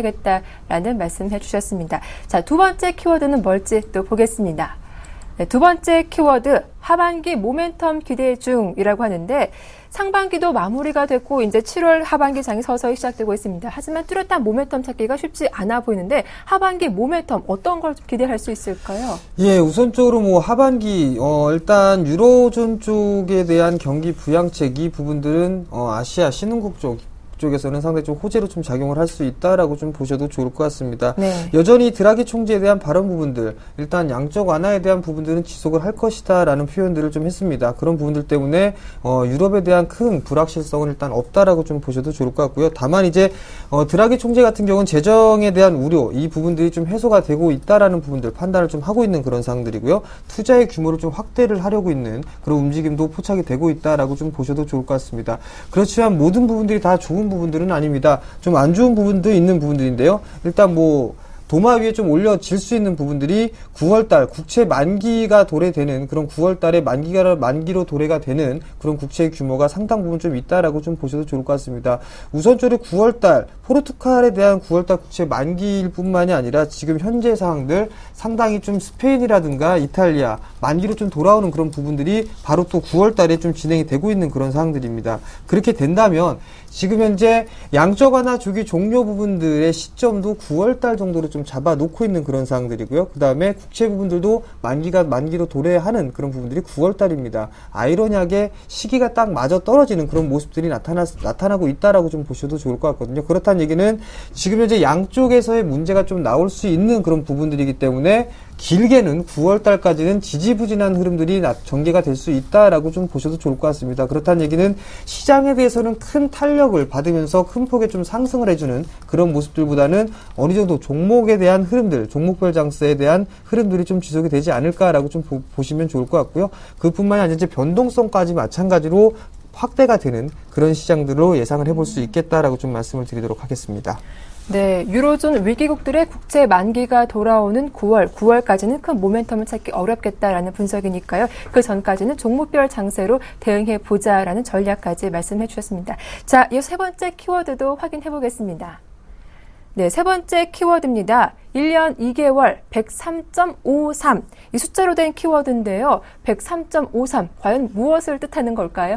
[SPEAKER 1] 살펴봐야겠다라는 말씀해 주셨습니다. 자, 두 번째 키워드는 뭘지 또 보겠습니다. 네, 두 번째 키워드, 하반기 모멘텀 기대 중이라고 하는데 상반기도 마무리가 됐고 이제 칠월 하반기 장이 서서히 시작되고 있습니다. 하지만 뚜렷한 모멘텀 찾기가 쉽지 않아 보이는데 하반기 모멘텀 어떤 걸 기대할 수 있을까요?
[SPEAKER 4] 예, 우선적으로 뭐 하반기 어 일단 유로존 쪽에 대한 경기 부양책 이 부분들은 어 아시아 신흥국 쪽 쪽에서는 상당히 좀 호재로 좀 작용을 할 수 있다라고 좀 보셔도 좋을 것 같습니다. 네. 여전히 드라기 총재에 대한 발언 부분들, 일단 양적 완화에 대한 부분들은 지속을 할 것이다라는 표현들을 좀 했습니다. 그런 부분들 때문에 어, 유럽에 대한 큰 불확실성은 일단 없다라고 좀 보셔도 좋을 것 같고요. 다만 이제 어, 드라기 총재 같은 경우는 재정에 대한 우려, 이 부분들이 좀 해소가 되고 있다라는 부분들 판단을 좀 하고 있는 그런 상황들이고요. 투자의 규모를 좀 확대를 하려고 있는 그런 움직임도 포착이 되고 있다라고 좀 보셔도 좋을 것 같습니다. 그렇지만 모든 부분들이 다 좋은 부분들은 아닙니다. 좀 안 좋은 부분도 있는 부분들인데요. 일단 뭐 도마 위에 좀 올려질 수 있는 부분들이 구월달 국채 만기가 도래되는 그런 구월달에 만기가 만기로 도래가 되는 그런 국채 규모가 상당 부분 좀 있다라고 좀 보셔도 좋을 것 같습니다. 우선적으로 구월달 포르투갈에 대한 구월달 국채 만기일 뿐만이 아니라 지금 현재 상황들 상당히 좀 스페인이라든가 이탈리아 만기로 좀 돌아오는 그런 부분들이 바로 또 구월달에 좀 진행이 되고 있는 그런 상황들입니다. 그렇게 된다면 지금 현재 양적 완화 조기 종료 부분들의 시점도 구월달 정도로 좀 잡아놓고 있는 그런 상황들이고요. 그 다음에 국채 부분들도 만기가 만기로 도래하는 그런 부분들이 구월달입니다. 아이러니하게 시기가 딱 맞아 떨어지는 그런 모습들이 나타나, 나타나고 있다라고 좀 보셔도 좋을 것 같거든요. 그렇다는 얘기는 지금 현재 양쪽에서의 문제가 좀 나올 수 있는 그런 부분들이기 때문에 길게는 구월 달까지는 지지부진한 흐름들이 전개가 될 수 있다라고 좀 보셔도 좋을 것 같습니다. 그렇다는 얘기는 시장에 대해서는 큰 탄력을 받으면서 큰 폭의 좀 상승을 해주는 그런 모습들보다는 어느 정도 종목에 대한 흐름들, 종목별 장세에 대한 흐름들이 좀 지속이 되지 않을까라고 좀 보, 보시면 좋을 것 같고요. 그뿐만이 아니라 이제 변동성까지 마찬가지로 확대가 되는 그런 시장들로 예상을 해볼 수 있겠다라고 좀 말씀을 드리도록 하겠습니다.
[SPEAKER 5] 네, 유로존 위기국들의 국제 만기가 돌아오는 구월, 구월까지는 큰 모멘텀을 찾기 어렵겠다라는 분석이니까요. 그 전까지는 종목별 장세로 대응해 보자라는 전략까지 말씀해 주셨습니다. 자, 이 세 번째 키워드도 확인해 보겠습니다. 네, 세 번째 키워드입니다. 일 년 이 개월 백삼 점 오삼. 이 숫자로 된 키워드인데요. 백삼 점 오삼. 과연 무엇을 뜻하는 걸까요?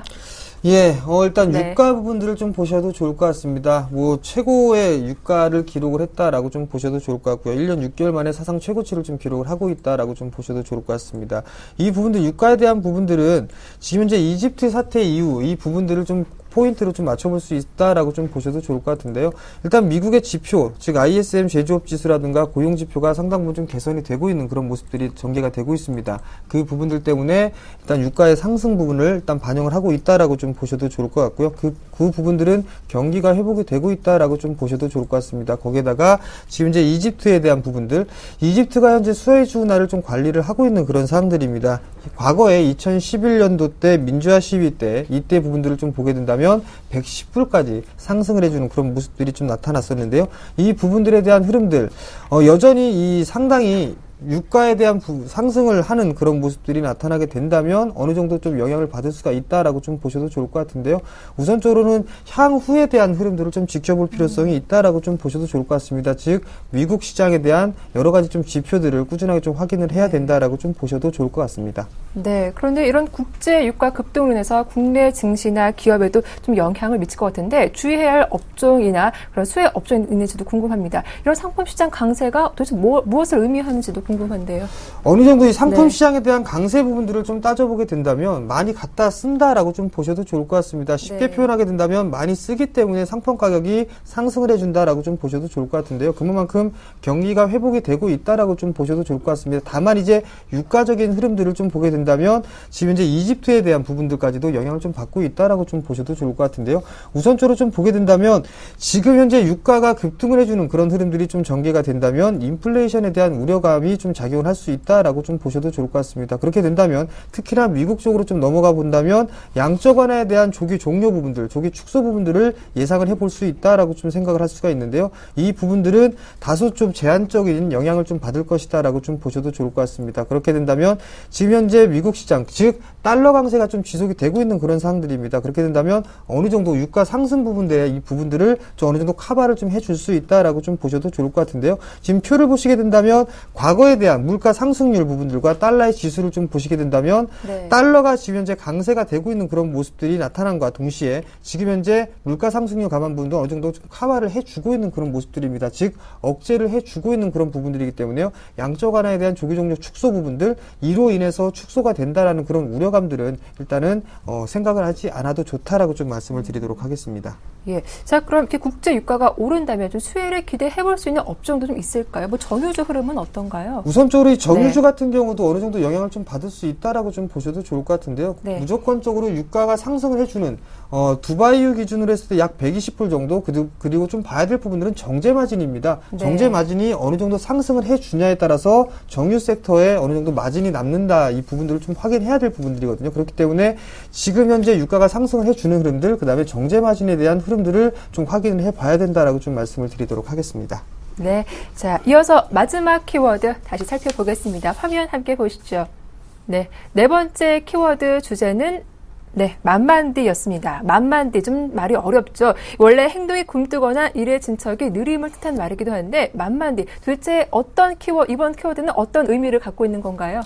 [SPEAKER 4] 예, 어, 일단
[SPEAKER 5] 네.
[SPEAKER 4] 유가 부분들을 좀 보셔도 좋을 것 같습니다. 뭐, 최고의 유가를 기록을 했다라고 좀 보셔도 좋을 것 같고요. 일 년 육 개월 만에 사상 최고치를 좀 기록을 하고 있다라고 좀 보셔도 좋을 것 같습니다. 이 부분들, 유가에 대한 부분들은 지금 현재 이집트 사태 이후 이 부분들을 좀 포인트로 좀 맞춰볼 수 있다라고 좀 보셔도 좋을 것 같은데요. 일단 미국의 지표, 즉 아이에스엠 제조업 지수라든가 고용 지표가 상당 부분 좀 개선이 되고 있는 그런 모습들이 전개가 되고 있습니다. 그 부분들 때문에 일단 유가의 상승 부분을 일단 반영을 하고 있다라고 좀 보셔도 좋을 것 같고요. 그, 그 부분들은 경기가 회복이 되고 있다라고 좀 보셔도 좋을 것 같습니다. 거기에다가 지금 이제 이집트에 대한 부분들, 이집트가 현재 수에즈 운하를 좀 관리를 하고 있는 그런 사항들입니다. 과거에 이천십일 년도 때 민주화 시위 때 이때 부분들을 좀 보게 된다면 백십 불까지 상승을 해주는 그런 모습들이 좀 나타났었는데요. 이 부분들에 대한 흐름들 어, 여전히 이 상당히 유가에 대한 부, 상승을 하는 그런 모습들이 나타나게 된다면 어느 정도 좀 영향을 받을 수가 있다라고 좀 보셔도 좋을 것 같은데요. 우선적으로는 향후에 대한 흐름들을 좀 지켜볼 필요성이 있다라고 좀 보셔도 좋을 것 같습니다. 즉 미국 시장에 대한 여러 가지 좀 지표들을 꾸준하게 좀 확인을 해야 된다라고 좀 보셔도 좋을 것 같습니다.
[SPEAKER 5] 네, 그런데 이런 국제 유가 급등으로 인해서 국내 증시나 기업에도 좀 영향을 미칠 것 같은데 주의해야 할 업종이나 그런 수혜 업종이 있는지도 궁금합니다. 이런 상품 시장 강세가 도대체 뭐, 무엇을 의미하는지도 궁금한데요.
[SPEAKER 4] 어느 정도 이 상품
[SPEAKER 5] 네.
[SPEAKER 4] 시장에 대한 강세 부분들을 좀 따져보게 된다면 많이 갖다 쓴다라고 좀 보셔도 좋을 것 같습니다. 쉽게
[SPEAKER 5] 네.
[SPEAKER 4] 표현하게 된다면 많이 쓰기 때문에 상품 가격이 상승을 해준다라고 좀 보셔도 좋을 것 같은데요. 그만큼 경기가 회복이 되고 있다라고 좀 보셔도 좋을 것 같습니다. 다만 이제 유가적인 흐름들을 좀 보게 된다면 지금 이제 이집트에 대한 부분들까지도 영향을 좀 받고 있다라고 좀 보셔도 좋을 것 같은데요. 우선적으로 좀 보게 된다면 지금 현재 유가가 급등을 해주는 그런 흐름들이 좀 전개가 된다면 인플레이션에 대한 우려감이 좀 작용을 할 수 있다라고 좀 보셔도 좋을 것 같습니다. 그렇게 된다면 특히나 미국 쪽으로 좀 넘어가 본다면 양적 완화에 대한 조기 종료 부분들, 조기 축소 부분들을 예상을 해볼 수 있다라고 좀 생각을 할 수가 있는데요. 이 부분들은 다소 좀 제한적인 영향을 좀 받을 것이다라고 좀 보셔도 좋을 것 같습니다. 그렇게 된다면 지금 현재 미국 시장, 즉 달러 강세가 좀 지속이 되고 있는 그런 상황들입니다. 그렇게 된다면 어느 정도 유가 상승 부분들의 이 부분들을 좀 어느 정도 커버를 좀 해줄 수 있다라고 좀 보셔도 좋을 것 같은데요. 지금 표를 보시게 된다면 과거에 대한 물가 상승률 부분들과 달러의 지수를 좀 보시게 된다면
[SPEAKER 5] 네.
[SPEAKER 4] 달러가 지금 현재 강세가 되고 있는 그런 모습들이 나타난과 동시에 지금 현재 물가 상승률 감안 부분도 어느 정도 좀 커버를 해주고 있는 그런 모습들입니다. 즉 억제를 해주고 있는 그런 부분들이기 때문에요. 양적 완화에 대한 조기 종료 축소 부분들 이로 인해서 축소가 된다라는 그런 우려감들은 일단은 어, 생각을 하지 않아도 좋다라고 좀 말씀을 드리도록 하겠습니다.
[SPEAKER 5] 예. 자, 그럼 이렇게 국제 유가가 오른다면 좀 수혜를 기대해 볼 수 있는 업종도 좀 있을까요? 뭐 전후주 흐름은 어떤가요?
[SPEAKER 4] 우선적으로 이 정유주
[SPEAKER 5] 네.
[SPEAKER 4] 같은 경우도 어느 정도 영향을 좀 받을 수 있다라고 좀 보셔도 좋을 것 같은데요.
[SPEAKER 5] 네.
[SPEAKER 4] 무조건적으로 유가가 상승을 해주는 어, 두바이유 기준으로 했을 때 약 백이십 불 정도 그리고 좀 봐야 될 부분들은 정제 마진입니다.
[SPEAKER 5] 네.
[SPEAKER 4] 정제 마진이 어느 정도 상승을 해주냐에 따라서 정유 섹터에 어느 정도 마진이 남는다 이 부분들을 좀 확인해야 될 부분들이거든요. 그렇기 때문에 지금 현재 유가가 상승을 해주는 흐름들 그 다음에 정제 마진에 대한 흐름들을 좀 확인을 해봐야 된다라고 좀 말씀을 드리도록 하겠습니다.
[SPEAKER 5] 네. 자, 이어서 마지막 키워드 다시 살펴보겠습니다. 화면 함께 보시죠. 네. 네 번째 키워드 주제는 네, 만만디였습니다. 만만디 좀 말이 어렵죠. 원래 행동이 굼뜨거나 일의 진척이 느림을 뜻한 말이기도 한데 만만디 도대체 어떤 키워 이번 키워드는 어떤 의미를 갖고 있는 건가요?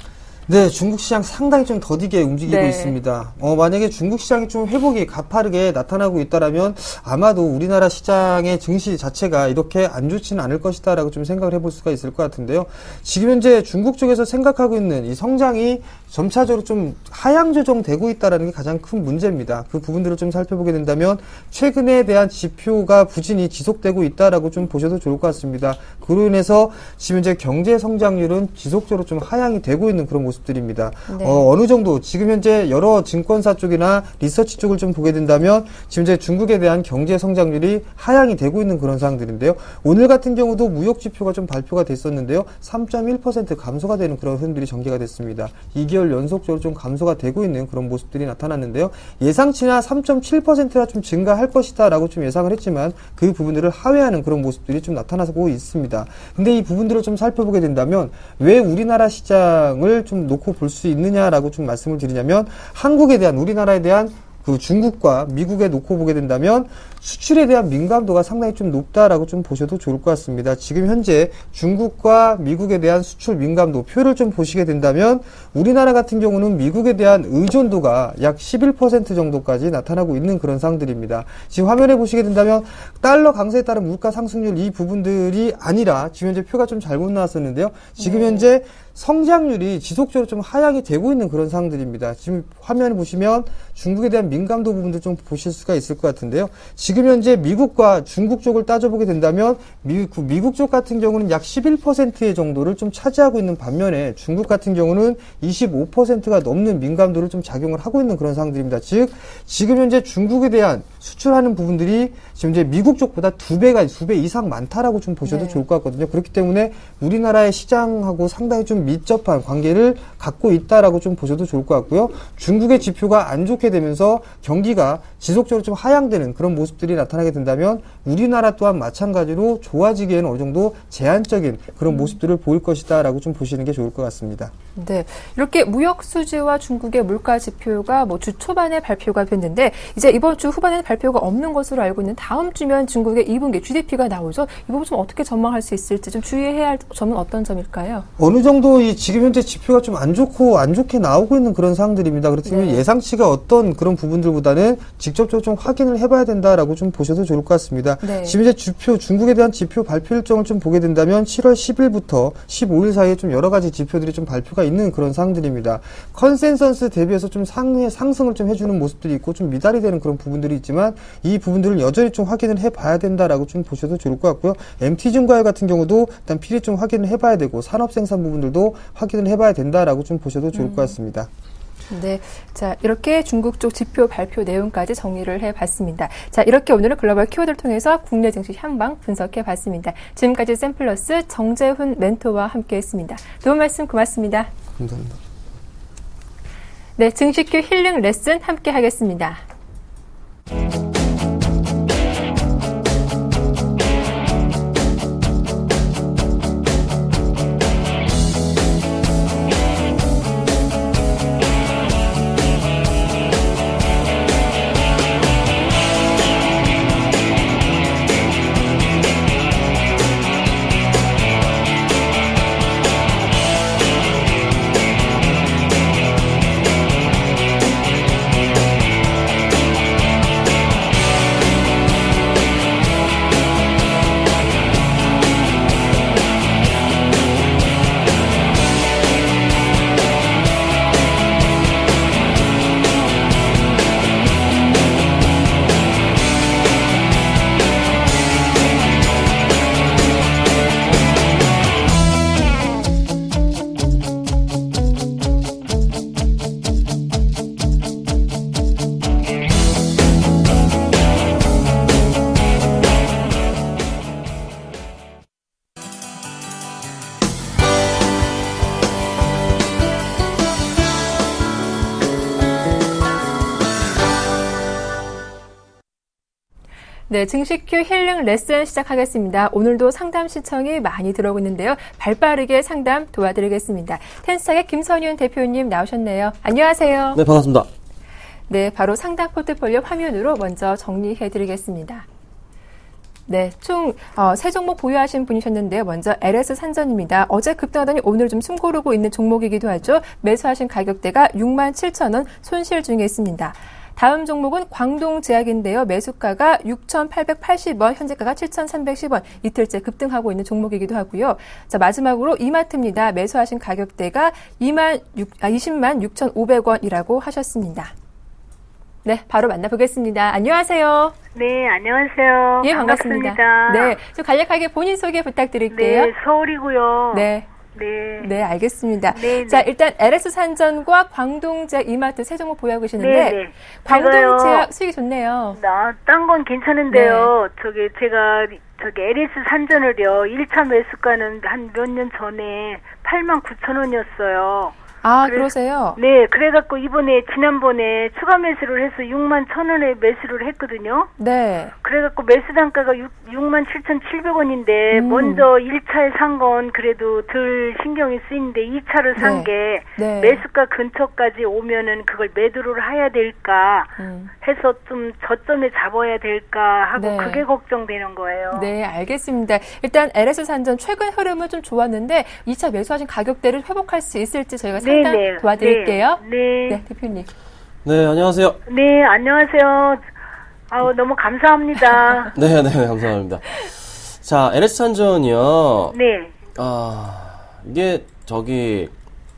[SPEAKER 4] 네, 중국 시장 상당히 좀 더디게 움직이고
[SPEAKER 5] 네.
[SPEAKER 4] 있습니다. 어, 만약에 중국 시장이 좀 회복이 가파르게 나타나고 있다라면 아마도 우리나라 시장의 증시 자체가 이렇게 안 좋지는 않을 것이다라고 좀 생각을 해볼 수가 있을 것 같은데요. 지금 현재 중국 쪽에서 생각하고 있는 이 성장이 점차적으로 좀 하향 조정되고 있다라는 게 가장 큰 문제입니다. 그 부분들을 좀 살펴보게 된다면 최근에 대한 지표가 부진이 지속되고 있다라고 좀 보셔도 좋을 것 같습니다. 그로 인해서 지금 현재 경제 성장률은 지속적으로 좀 하향이 되고 있는 그런 모습들입니다.
[SPEAKER 5] 네.
[SPEAKER 4] 어, 어느 정도 지금 현재 여러 증권사 쪽이나 리서치 쪽을 좀 보게 된다면 지금 현재 중국에 대한 경제 성장률이 하향이 되고 있는 그런 상황들인데요. 오늘 같은 경우도 무역 지표가 좀 발표가 됐었는데요. 삼 점 일 퍼센트 감소가 되는 그런 흐름들이 전개가 됐습니다. 이 개월 연속적으로 좀 감소가 되고 있는 그런 모습들이 나타났는데요. 예상치나 삼 점 칠 퍼센트나 좀 증가할 것이다 라고 좀 예상을 했지만 그 부분들을 하회하는 그런 모습들이 좀 나타나고 있습니다. 근데 이 부분들을 좀 살펴보게 된다면 왜 우리나라 시장을 좀 놓고 볼 수 있느냐라고 좀 말씀을 드리냐면 한국에 대한 우리나라에 대한 그 중국과 미국에 놓고 보게 된다면 수출에 대한 민감도가 상당히 좀 높다라고 좀 보셔도 좋을 것 같습니다. 지금 현재 중국과 미국에 대한 수출 민감도 표를 좀 보시게 된다면 우리나라 같은 경우는 미국에 대한 의존도가 약 십일 퍼센트 정도까지 나타나고 있는 그런 상황들입니다. 지금 화면에 보시게 된다면 달러 강세에 따른 물가 상승률 이 부분들이 아니라 지금 현재 표가 좀 잘못 나왔었는데요. 지금
[SPEAKER 5] 네.
[SPEAKER 4] 현재 성장률이 지속적으로 좀 하향이 되고 있는 그런 상황들입니다. 지금 화면을 보시면 중국에 대한 민감도 부분도 좀 보실 수가 있을 것 같은데요. 지금 현재 미국과 중국 쪽을 따져보게 된다면 미국, 미국 쪽 같은 경우는 약 십일 퍼센트의 정도를 좀 차지하고 있는 반면에 중국 같은 경우는 이십오 퍼센트가 넘는 민감도를 좀 작용을 하고 있는 그런 상황들입니다. 즉 지금 현재 중국에 대한 수출하는 부분들이 지금 이제 미국 쪽보다 두 배가 두 배 이상 많다라고 좀 보셔도
[SPEAKER 5] 네.
[SPEAKER 4] 좋을 것 같거든요. 그렇기 때문에 우리나라의 시장하고 상당히 좀 밀접한 관계를 갖고 있다라고 좀 보셔도 좋을 것 같고요. 중국의 지표가 안 좋게 되면서 경기가 지속적으로 좀 하향되는 그런 모습들이 나타나게 된다면 우리나라 또한 마찬가지로 좋아지기에는 어느 정도 제한적인 그런 모습들을 보일 것이다라고 좀 보시는 게 좋을 것 같습니다.
[SPEAKER 5] 네, 이렇게 무역 수지와 중국의 물가 지표가 뭐 주 초반에 발표가 됐는데 이제 이번 주 후반에는 발표가 없는 것으로 알고 있는 다음 주면 중국의 이 분기 지디피가 나오죠. 이 부분 좀 어떻게 전망할 수 있을지 좀 주의해야 할 점은 어떤 점일까요?
[SPEAKER 4] 어느 정도 이 지금 현재 지표가 좀 안 좋고 안 좋게 나오고 있는 그런 상황들입니다. 그렇다면
[SPEAKER 5] 네.
[SPEAKER 4] 예상치가 어떤 그런 부분들보다는 직접적으로 좀 확인을 해봐야 된다라고 좀 보셔도 좋을 것 같습니다.
[SPEAKER 5] 네.
[SPEAKER 4] 지금 이제 지표 중국에 대한 지표 발표 일정을 좀 보게 된다면 칠월 십일부터 십오일 사이에 좀 여러 가지 지표들이 좀 발표가 있는 그런 상황들입니다. 컨센서스 대비해서 좀 상해 상승을 좀 해주는 모습들이 있고 좀 미달이 되는 그런 부분들이 있지만 이 부분들을 여전히 좀 확인을 해봐야 된다라고 좀 보셔도 좋을 것 같고요. 엠티증과열 같은 경우도 일단 필히 좀 확인을 해봐야 되고 산업생산 부분들도 확인을 해봐야 된다라고 좀 보셔도 좋을 것 같습니다.
[SPEAKER 5] 네. 자, 이렇게 중국 쪽 지표 발표 내용까지 정리를 해봤습니다. 자, 이렇게 오늘은 글로벌 키워드를 통해서 국내 증시 향방 분석해봤습니다. 지금까지 샘플러스 정재훈 멘토와 함께했습니다. 도움 말씀 고맙습니다.
[SPEAKER 4] 감사합니다.
[SPEAKER 5] 네, 증시큐 힐링 레슨 함께하겠습니다. 네, 증시큐 힐링 레슨 시작하겠습니다. 오늘도 상담 신청이 많이 들어오고 있는데요. 발빠르게 상담 도와드리겠습니다. 텐스탁의 김선윤 대표님 나오셨네요. 안녕하세요.
[SPEAKER 6] 네, 반갑습니다.
[SPEAKER 5] 네, 바로 상담 포트폴리오 화면으로 먼저 정리해드리겠습니다. 네, 총 세 종목 보유하신 분이셨는데요. 먼저 엘에스 산전입니다. 어제 급등하더니 오늘 좀 숨고르고 있는 종목이기도 하죠. 매수하신 가격대가 육만 칠천 원 손실 중에 있습니다. 다음 종목은 광동제약인데요. 매수가가 육천팔백팔십 원, 현재가가 칠천삼백십 원, 이틀째 급등하고 있는 종목이기도 하고요. 자, 마지막으로 이마트입니다. 매수하신 가격대가 이십만 육천오백 원이라고 하셨습니다. 네, 바로 만나보겠습니다. 안녕하세요.
[SPEAKER 6] 네, 안녕하세요.
[SPEAKER 5] 예, 반갑습니다.
[SPEAKER 6] 반갑습니다.
[SPEAKER 5] 네, 좀 간략하게 본인 소개 부탁드릴게요.
[SPEAKER 6] 네, 서울이고요.
[SPEAKER 5] 네.
[SPEAKER 6] 네.
[SPEAKER 5] 네, 알겠습니다.
[SPEAKER 6] 네,
[SPEAKER 5] 자,
[SPEAKER 6] 네.
[SPEAKER 5] 일단 엘에스 산전과 광동제약, 이마트 세 종목 보유하고 계시는데
[SPEAKER 6] 네, 네.
[SPEAKER 5] 광동제약 수익이 좋네요.
[SPEAKER 6] 나, 딴 건 괜찮은데요.
[SPEAKER 5] 네.
[SPEAKER 6] 저기, 제가, 저기, 엘에스 산전을요, 일 차 매수가는 한 몇 년 전에 팔만 구천 원이었어요.
[SPEAKER 5] 아,
[SPEAKER 6] 그래-
[SPEAKER 5] 그러세요?
[SPEAKER 6] 네, 그래갖고 이번에, 지난번에 추가 매수를 해서 육만 천 원에 매수를 했거든요.
[SPEAKER 5] 네.
[SPEAKER 6] 그래갖고 매수 단가가 육만 칠천칠백 원인데,
[SPEAKER 5] 음.
[SPEAKER 6] 먼저 일 차에 산 건 그래도 덜 신경이 쓰이는데, 이 차를 산
[SPEAKER 5] 네.
[SPEAKER 6] 게,
[SPEAKER 5] 네.
[SPEAKER 6] 매수가 근처까지 오면은 그걸 매도를 해야 될까
[SPEAKER 5] 음.
[SPEAKER 6] 해서 좀 저점에 잡아야 될까 하고
[SPEAKER 5] 네.
[SPEAKER 6] 그게 걱정되는 거예요.
[SPEAKER 5] 네, 알겠습니다. 일단 엘에스 산전 최근 흐름은 좀 좋았는데 이 차 매수하신 가격대를 회복할 수 있을지 저희가
[SPEAKER 6] 네,
[SPEAKER 5] 상담
[SPEAKER 6] 네.
[SPEAKER 5] 도와드릴게요.
[SPEAKER 6] 네. 네.
[SPEAKER 5] 네, 대표님.
[SPEAKER 7] 네, 안녕하세요.
[SPEAKER 6] 네, 안녕하세요. 아우, 너무 감사합니다.
[SPEAKER 7] 네, 네, 감사합니다. 자, 엘에스 산전이요.
[SPEAKER 6] 네.
[SPEAKER 7] 아, 이게 저기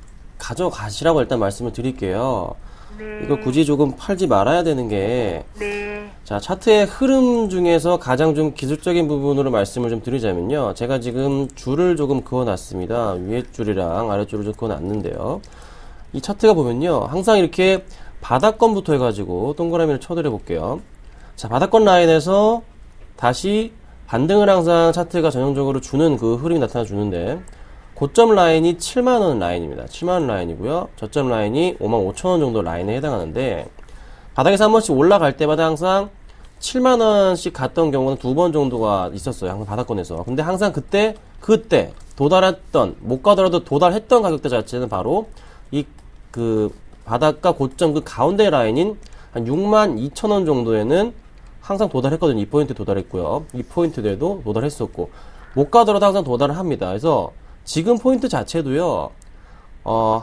[SPEAKER 7] 가져가시라고 일단 말씀을 드릴게요.
[SPEAKER 6] 네.
[SPEAKER 7] 이거 굳이 조금 팔지 말아야 되는 게,
[SPEAKER 6] 네.
[SPEAKER 7] 자, 차트의 흐름 중에서 가장 좀 기술적인 부분으로 말씀을 좀 드리자면요. 제가 지금 줄을 조금 그어놨습니다. 위에 줄이랑 아래 줄을 좀 그어놨는데요. 이 차트가 보면요. 항상 이렇게 바닥권부터 해가지고 동그라미를 쳐드려 볼게요. 자, 바닥권 라인에서 다시 반등을 항상 차트가 전형적으로 주는 그 흐름이 나타나 주는데, 고점 라인이 칠만 원 라인입니다. 칠만 원 라인이고요. 저점 라인이 오만 오천 원 정도 라인에 해당하는데, 바닥에서 한 번씩 올라갈 때마다 항상 칠만 원씩 갔던 경우는 두 번 정도가 있었어요. 항상 바닥권에서. 근데 항상 그때, 그때 도달했던, 못 가더라도 도달했던 가격대 자체는 바로 이 그 바닥과 고점 그 가운데 라인인 한 육만 이천 원 정도에는 항상 도달했거든요. 이 포인트 도달했고요. 이 포인트에도 도달했었고, 못 가더라도 항상 도달을 합니다. 그래서 지금 포인트 자체도요, 어,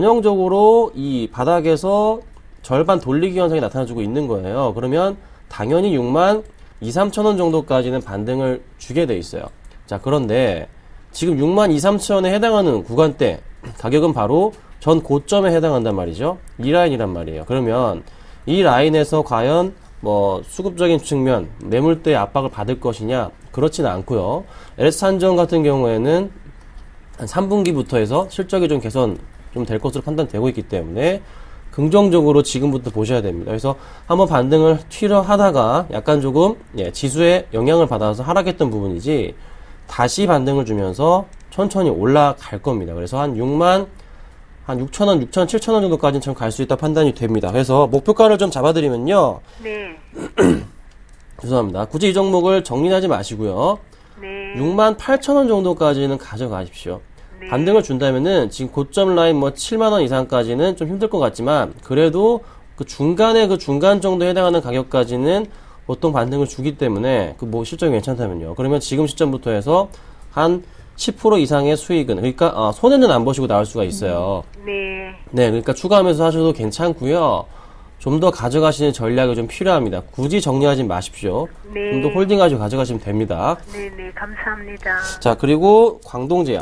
[SPEAKER 7] 전형적으로 이 바닥에서 절반 돌리기 현상이 나타나주고 있는 거예요. 그러면 당연히 육만 이삼천 원 정도까지는 반등을 주게 돼 있어요. 자, 그런데 지금 육만 이삼천 원에 해당하는 구간대 가격은 바로 전 고점에 해당한단 말이죠. 이 라인이란 말이에요. 그러면 이 라인에서 과연 뭐 수급적인 측면, 매물대의 압박을 받을 것이냐? 그렇지는 않고요. 엘에스 산전 같은 경우에는 한 삼 분기부터 해서 실적이 좀 개선 좀 될 것으로 판단되고 있기 때문에 긍정적으로 지금부터 보셔야 됩니다. 그래서 한번 반등을 튀려 하다가 약간 조금 예, 지수에 영향을 받아서 하락했던 부분이지, 다시 반등을 주면서 천천히 올라갈 겁니다. 그래서 한 육만 한 육천 원, 육천, 칠천 원 정도까지는 좀 갈 수 있다 판단이 됩니다. 그래서 목표가를 좀 잡아드리면요.
[SPEAKER 6] 네.
[SPEAKER 7] 죄송합니다. 굳이 이 종목을 정리하지 마시고요.
[SPEAKER 6] 네.
[SPEAKER 7] 육만 팔천 원 정도까지는 가져가십시오.
[SPEAKER 6] 네.
[SPEAKER 7] 반등을 준다면은 지금 고점 라인 뭐 칠만 원 이상까지는 좀 힘들 것 같지만, 그래도 그 중간에 그 중간 정도에 해당하는 가격까지는 보통 반등을 주기 때문에 그 뭐 실적이 괜찮다면요. 그러면 지금 시점부터 해서 한 십 퍼센트 이상의 수익은, 그러니까 아, 손해는 안 보시고 나올 수가 있어요.
[SPEAKER 6] 네.
[SPEAKER 7] 네, 그러니까 추가하면서 하셔도 괜찮고요. 좀 더 가져가시는 전략이 좀 필요합니다. 굳이 정리하지 마십시오.
[SPEAKER 6] 네.
[SPEAKER 7] 좀 더 홀딩하시고 가져가시면 됩니다.
[SPEAKER 6] 네, 네. 감사합니다.
[SPEAKER 7] 자, 그리고 광동제약.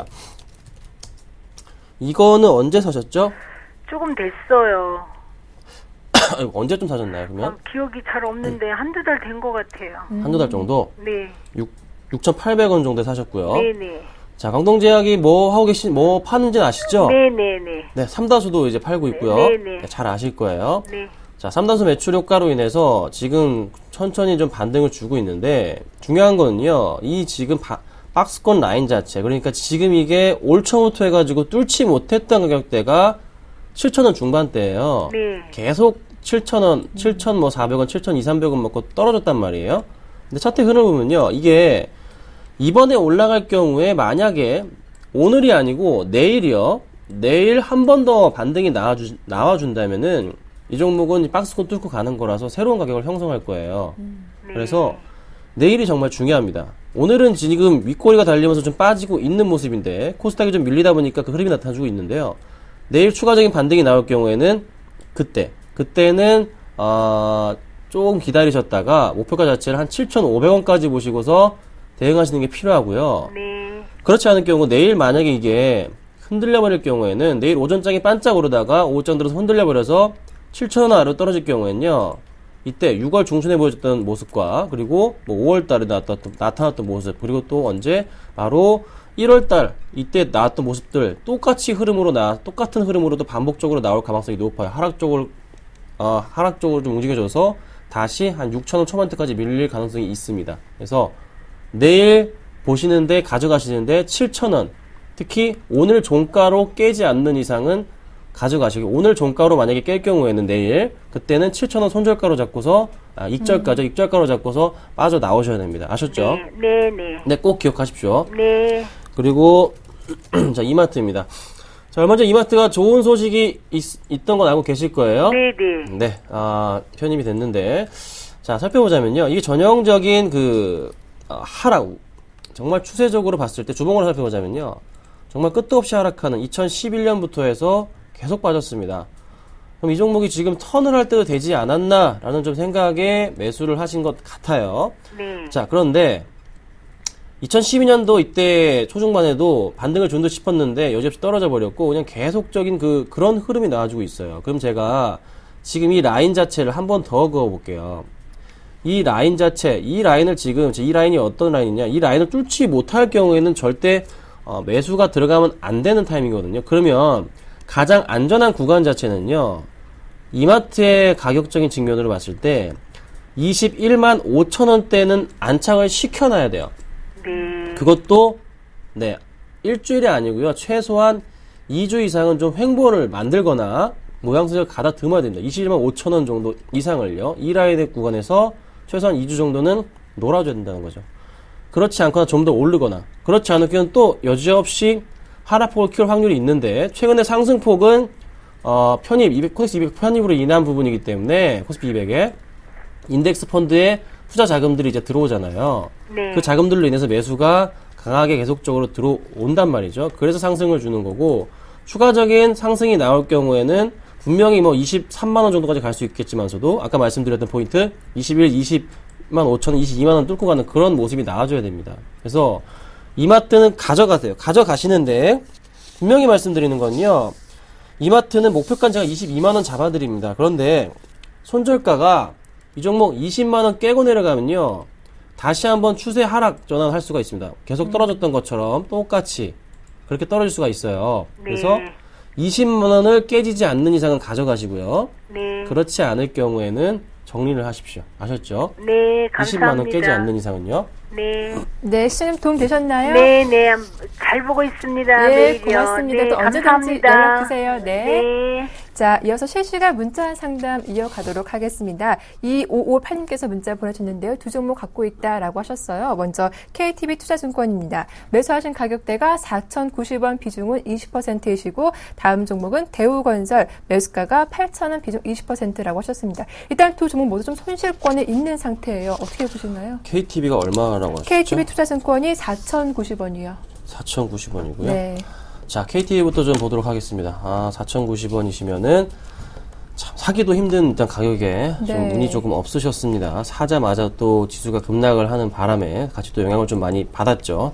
[SPEAKER 7] 이거는 언제 사셨죠?
[SPEAKER 6] 조금 됐어요.
[SPEAKER 7] 언제쯤 사셨나요, 그러면?
[SPEAKER 6] 어, 기억이 잘 없는데 한두 달 된 것 같아요.
[SPEAKER 7] 한두 달 정도?
[SPEAKER 6] 네.
[SPEAKER 7] 육천팔백 원 정도에 사셨고요.
[SPEAKER 6] 네, 네.
[SPEAKER 7] 자, 광동제약이 뭐 하고 계신, 뭐 파는지는 아시죠?
[SPEAKER 6] 네, 네, 네.
[SPEAKER 7] 네, 삼다수도 이제 팔고 있고요.
[SPEAKER 6] 네, 네.
[SPEAKER 7] 네, 잘 아실 거예요.
[SPEAKER 6] 네.
[SPEAKER 7] 자, 삼다수 매출 효과로 인해서 지금 천천히 좀 반등을 주고 있는데, 중요한 거는요, 이 지금 바, 박스권 라인 자체, 그러니까 지금 이게 올 초부터 해가지고 뚫지 못했던 가격대가 칠천 원 중반대예요.
[SPEAKER 6] 네.
[SPEAKER 7] 계속 칠천 원, 칠천 사백 원, 칠천이삼백 원 먹고 떨어졌단 말이에요. 근데 차트 흐름을 보면요, 이게 이번에 올라갈 경우에 만약에 오늘이 아니고 내일이요, 내일 한 번 더 반등이 나와주, 나와준다면은 이 종목은 박스권 뚫고 가는 거라서 새로운 가격을 형성할 거예요.
[SPEAKER 6] 네.
[SPEAKER 7] 그래서 내일이 정말 중요합니다. 오늘은 지금 윗꼬리가 달리면서 좀 빠지고 있는 모습인데 코스닥이 좀 밀리다 보니까 그 흐름이 나타나주고 있는데요. 내일 추가적인 반등이 나올 경우에는 그때 그때는 어, 조금 기다리셨다가 목표가 자체를 한 칠천오백 원까지 보시고서 대응하시는 게 필요하고요.
[SPEAKER 6] 네.
[SPEAKER 7] 그렇지 않을 경우 내일 만약에 이게 흔들려 버릴 경우에는 내일 오전장이 반짝 오르다가 오후장 들어서 흔들려 버려서 칠천 원 아래로 떨어질 경우에는요. 이때 유월 중순에 보여줬던 모습과 그리고 뭐 오월 달에 나타났던, 나타났던 모습 그리고 또 언제 바로 일월 달 이때 나왔던 모습들 똑같이 흐름으로 나 똑같은 흐름으로도 반복적으로 나올 가능성이 높아요. 하락 쪽으로 어, 하락 쪽으로 좀 움직여줘서 다시 한 육천 원 초반대까지 밀릴 가능성이 있습니다. 그래서 내일 보시는데 가져가시는데 칠천 원 특히 오늘 종가로 깨지 않는 이상은 가져가시고 오늘 종가로 만약에 깰 경우에는 내일 그때는 칠천 원 손절가로 잡고서 아, 익절가죠. 음. 익절가로 잡고서 빠져 나오셔야 됩니다. 아셨죠?
[SPEAKER 6] 네, 네.
[SPEAKER 7] 네, 꼭 기억하십시오.
[SPEAKER 6] 네.
[SPEAKER 7] 그리고 자 이마트입니다. 자, 얼마 전 이마트가 좋은 소식이 있, 있던 건 알고 계실 거예요.
[SPEAKER 6] 네, 네.
[SPEAKER 7] 네, 아, 편입이 됐는데 자 살펴보자면요. 이게 전형적인 그 어, 하락 정말 추세적으로 봤을 때 주봉으로 살펴보자면요. 정말 끝도 없이 하락하는 이천십일 년부터 해서 계속 빠졌습니다. 그럼 이 종목이 지금 턴을 할 때도 되지 않았나라는 좀 생각에 매수를 하신 것 같아요.
[SPEAKER 6] 네.
[SPEAKER 7] 자, 그런데 이천십이 년도 이때 초중반에도 반등을 준 듯 싶었는데 여지없이 떨어져 버렸고 그냥 계속적인 그 그런 흐름이 나와주고 있어요. 그럼 제가 지금 이 라인 자체를 한 번 더 그어 볼게요. 이 라인 자체, 이 라인을 지금 이 라인이 어떤 라인이냐? 이 라인을 뚫지 못할 경우에는 절대 어, 매수가 들어가면 안 되는 타이밍이거든요. 그러면 가장 안전한 구간 자체는요. 이마트의 가격적인 측면으로 봤을 때 이십일만 오천 원대는 안착을 시켜놔야 돼요.
[SPEAKER 6] 네.
[SPEAKER 7] 그것도 네 일주일이 아니고요. 최소한 이 주 이상은 좀 횡보를 만들거나 모양새를 가다듬어야 됩니다. 이십일만 오천 원 정도 이상을요. 이 라인의 구간에서 최소한 이 주 정도는 놀아줘야 된다는 거죠. 그렇지 않거나 좀 더 오르거나 그렇지 않을 경우는 또 여지없이 하락폭을 키울 확률이 있는데 최근에 상승폭은 어, 편입 이백, 코덱스 이백 편입으로 인한 부분이기 때문에 코스피 이백에 인덱스 펀드에 투자 자금들이 이제 들어오잖아요.
[SPEAKER 6] 네.
[SPEAKER 7] 그 자금들로 인해서 매수가 강하게 계속적으로 들어온단 말이죠. 그래서 상승을 주는 거고 추가적인 상승이 나올 경우에는 분명히 뭐 이십삼만 원 정도까지 갈 수 있겠지만서도 아까 말씀드렸던 포인트 이십일, 이십만 오천 원, 이십이만 원 뚫고 가는 그런 모습이 나와줘야 됩니다. 그래서 이마트는 가져가세요. 가져가시는데 분명히 말씀드리는 건요. 이마트는 목표가는 제가 이십이만 원 잡아드립니다. 그런데 손절가가 이 종목 이십만 원 깨고 내려가면요. 다시 한번 추세 하락 전환할 수가 있습니다. 계속 떨어졌던 것처럼 똑같이 그렇게 떨어질 수가 있어요. 그래서
[SPEAKER 6] 네.
[SPEAKER 7] 이십만 원을 깨지지 않는 이상은 가져가시고요.
[SPEAKER 6] 네.
[SPEAKER 7] 그렇지 않을 경우에는 정리를 하십시오. 아셨죠?
[SPEAKER 6] 네, 감사합니다.
[SPEAKER 7] 이십만 원 깨지 않는 이상은요.
[SPEAKER 6] 네.
[SPEAKER 5] 네, 시청님 도움 되셨나요?
[SPEAKER 6] 네, 네. 잘 보고 있습니다.
[SPEAKER 5] 네,
[SPEAKER 6] 매일요.
[SPEAKER 5] 고맙습니다.
[SPEAKER 6] 네,
[SPEAKER 5] 또 언제든지
[SPEAKER 6] 감사합니다.
[SPEAKER 5] 연락 주세요. 네.
[SPEAKER 6] 네.
[SPEAKER 5] 자, 이어서 실시간 문자 상담 이어가도록 하겠습니다. 이오오팔 님께서 문자 보내주셨는데요. 두 종목 갖고 있다라고 하셨어요. 먼저 케이티비 투자증권입니다. 매수하신 가격대가 사천구십 원, 비중은 이십 퍼센트이시고 다음 종목은 대우건설, 매수가가 팔천 원, 비중 이십 퍼센트라고 하셨습니다. 일단 두 종목 모두 좀 손실권에 있는 상태예요. 어떻게 보시나요?
[SPEAKER 7] 케이티비가 얼마라고 하셨죠?
[SPEAKER 5] 케이티비 투자증권이 사천구십 원이요.
[SPEAKER 7] 사천구십 원이고요.
[SPEAKER 5] 네.
[SPEAKER 7] 자, 케이티비부터 좀 보도록 하겠습니다. 아, 사천구십 원이시면은 참 사기도 힘든 일단 가격에 좀
[SPEAKER 5] 네.
[SPEAKER 7] 운이 조금 없으셨습니다. 사자마자 또 지수가 급락을 하는 바람에 같이 또 영향을 좀 많이 받았죠.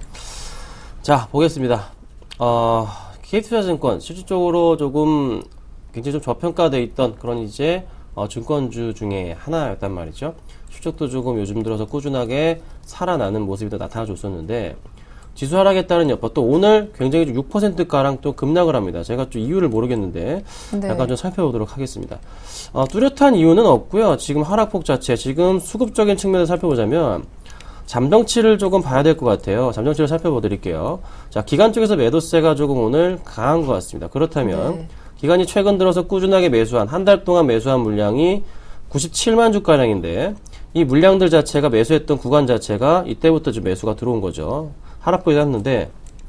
[SPEAKER 7] 자, 보겠습니다. 어, 케이티투자증권 실질적으로 조금 굉장히 좀 저평가되어 있던 그런 이제 어, 증권주 중에 하나였단 말이죠. 실적도 조금 요즘 들어서 꾸준하게 살아나는 모습이 더 나타나줬었는데 지수 하락에 따른 여파 또 오늘 굉장히 육 퍼센트가량 또 급락을 합니다. 제가 좀 이유를 모르겠는데
[SPEAKER 5] 네.
[SPEAKER 7] 약간 좀 살펴보도록 하겠습니다. 어, 뚜렷한 이유는 없고요. 지금 하락폭 자체 지금 수급적인 측면에서 살펴보자면 잠정치를 조금 봐야 될 것 같아요. 잠정치를 살펴보드릴게요. 자, 기관 쪽에서 매도세가 조금 오늘 강한 것 같습니다. 그렇다면
[SPEAKER 5] 네.
[SPEAKER 7] 기관이 최근 들어서 꾸준하게 매수한 한 달 동안 매수한 물량이 구십칠만 주가량인데 이 물량들 자체가 매수했던 구간 자체가 이때부터 좀 매수가 들어온 거죠. 하락폭이 났는데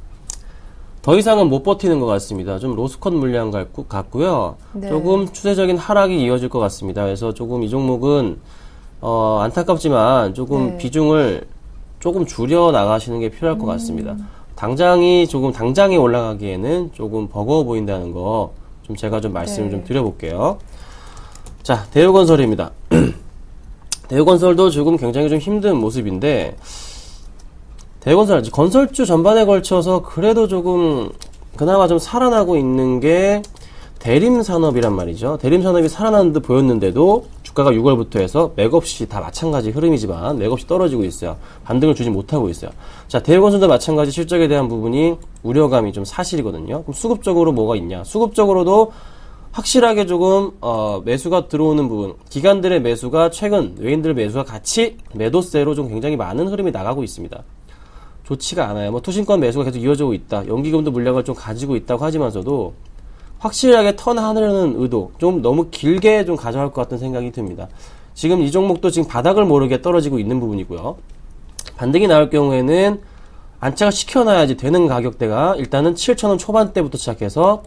[SPEAKER 7] 더 이상은 못 버티는 것 같습니다. 좀 로스컷 물량 같고요.
[SPEAKER 5] 네.
[SPEAKER 7] 조금 추세적인 하락이 이어질 것 같습니다. 그래서 조금 이 종목은 어, 안타깝지만 조금
[SPEAKER 5] 네.
[SPEAKER 7] 비중을 조금 줄여 나가시는 게 필요할 것 같습니다. 당장이 조금 당장에 올라가기에는 조금 버거워 보인다는 거 좀 제가 좀 말씀을
[SPEAKER 5] 네.
[SPEAKER 7] 좀 드려볼게요. 자, 대우건설입니다. 대우건설도 지금 굉장히 좀 힘든 모습인데 대우건설 건설주 전반에 걸쳐서 그래도 조금 그나마 좀 살아나고 있는 게 대림산업이란 말이죠. 대림산업이 살아나는 듯 보였는데도 주가가 유월부터 해서 맥없이 다 마찬가지 흐름이지만 맥없이 떨어지고 있어요. 반등을 주지 못하고 있어요. 자, 대우건설도 마찬가지 실적에 대한 부분이 우려감이 좀 사실이거든요. 그럼 수급적으로 뭐가 있냐? 수급적으로도 확실하게 조금 어, 매수가 들어오는 부분, 기관들의 매수가 최근 외인들 매수가 같이 매도세로 좀 굉장히 많은 흐름이 나가고 있습니다. 좋지가 않아요. 뭐 투신권 매수가 계속 이어지고 있다. 연기금도 물량을 좀 가지고 있다고 하지만서도 확실하게 턴하려는 의도, 좀 너무 길게 좀 가져갈 것 같은 생각이 듭니다. 지금 이 종목도 지금 바닥을 모르게 떨어지고 있는 부분이고요. 반등이 나올 경우에는 안착을 시켜놔야지 되는 가격대가 일단은 칠천 원 초반대부터 시작해서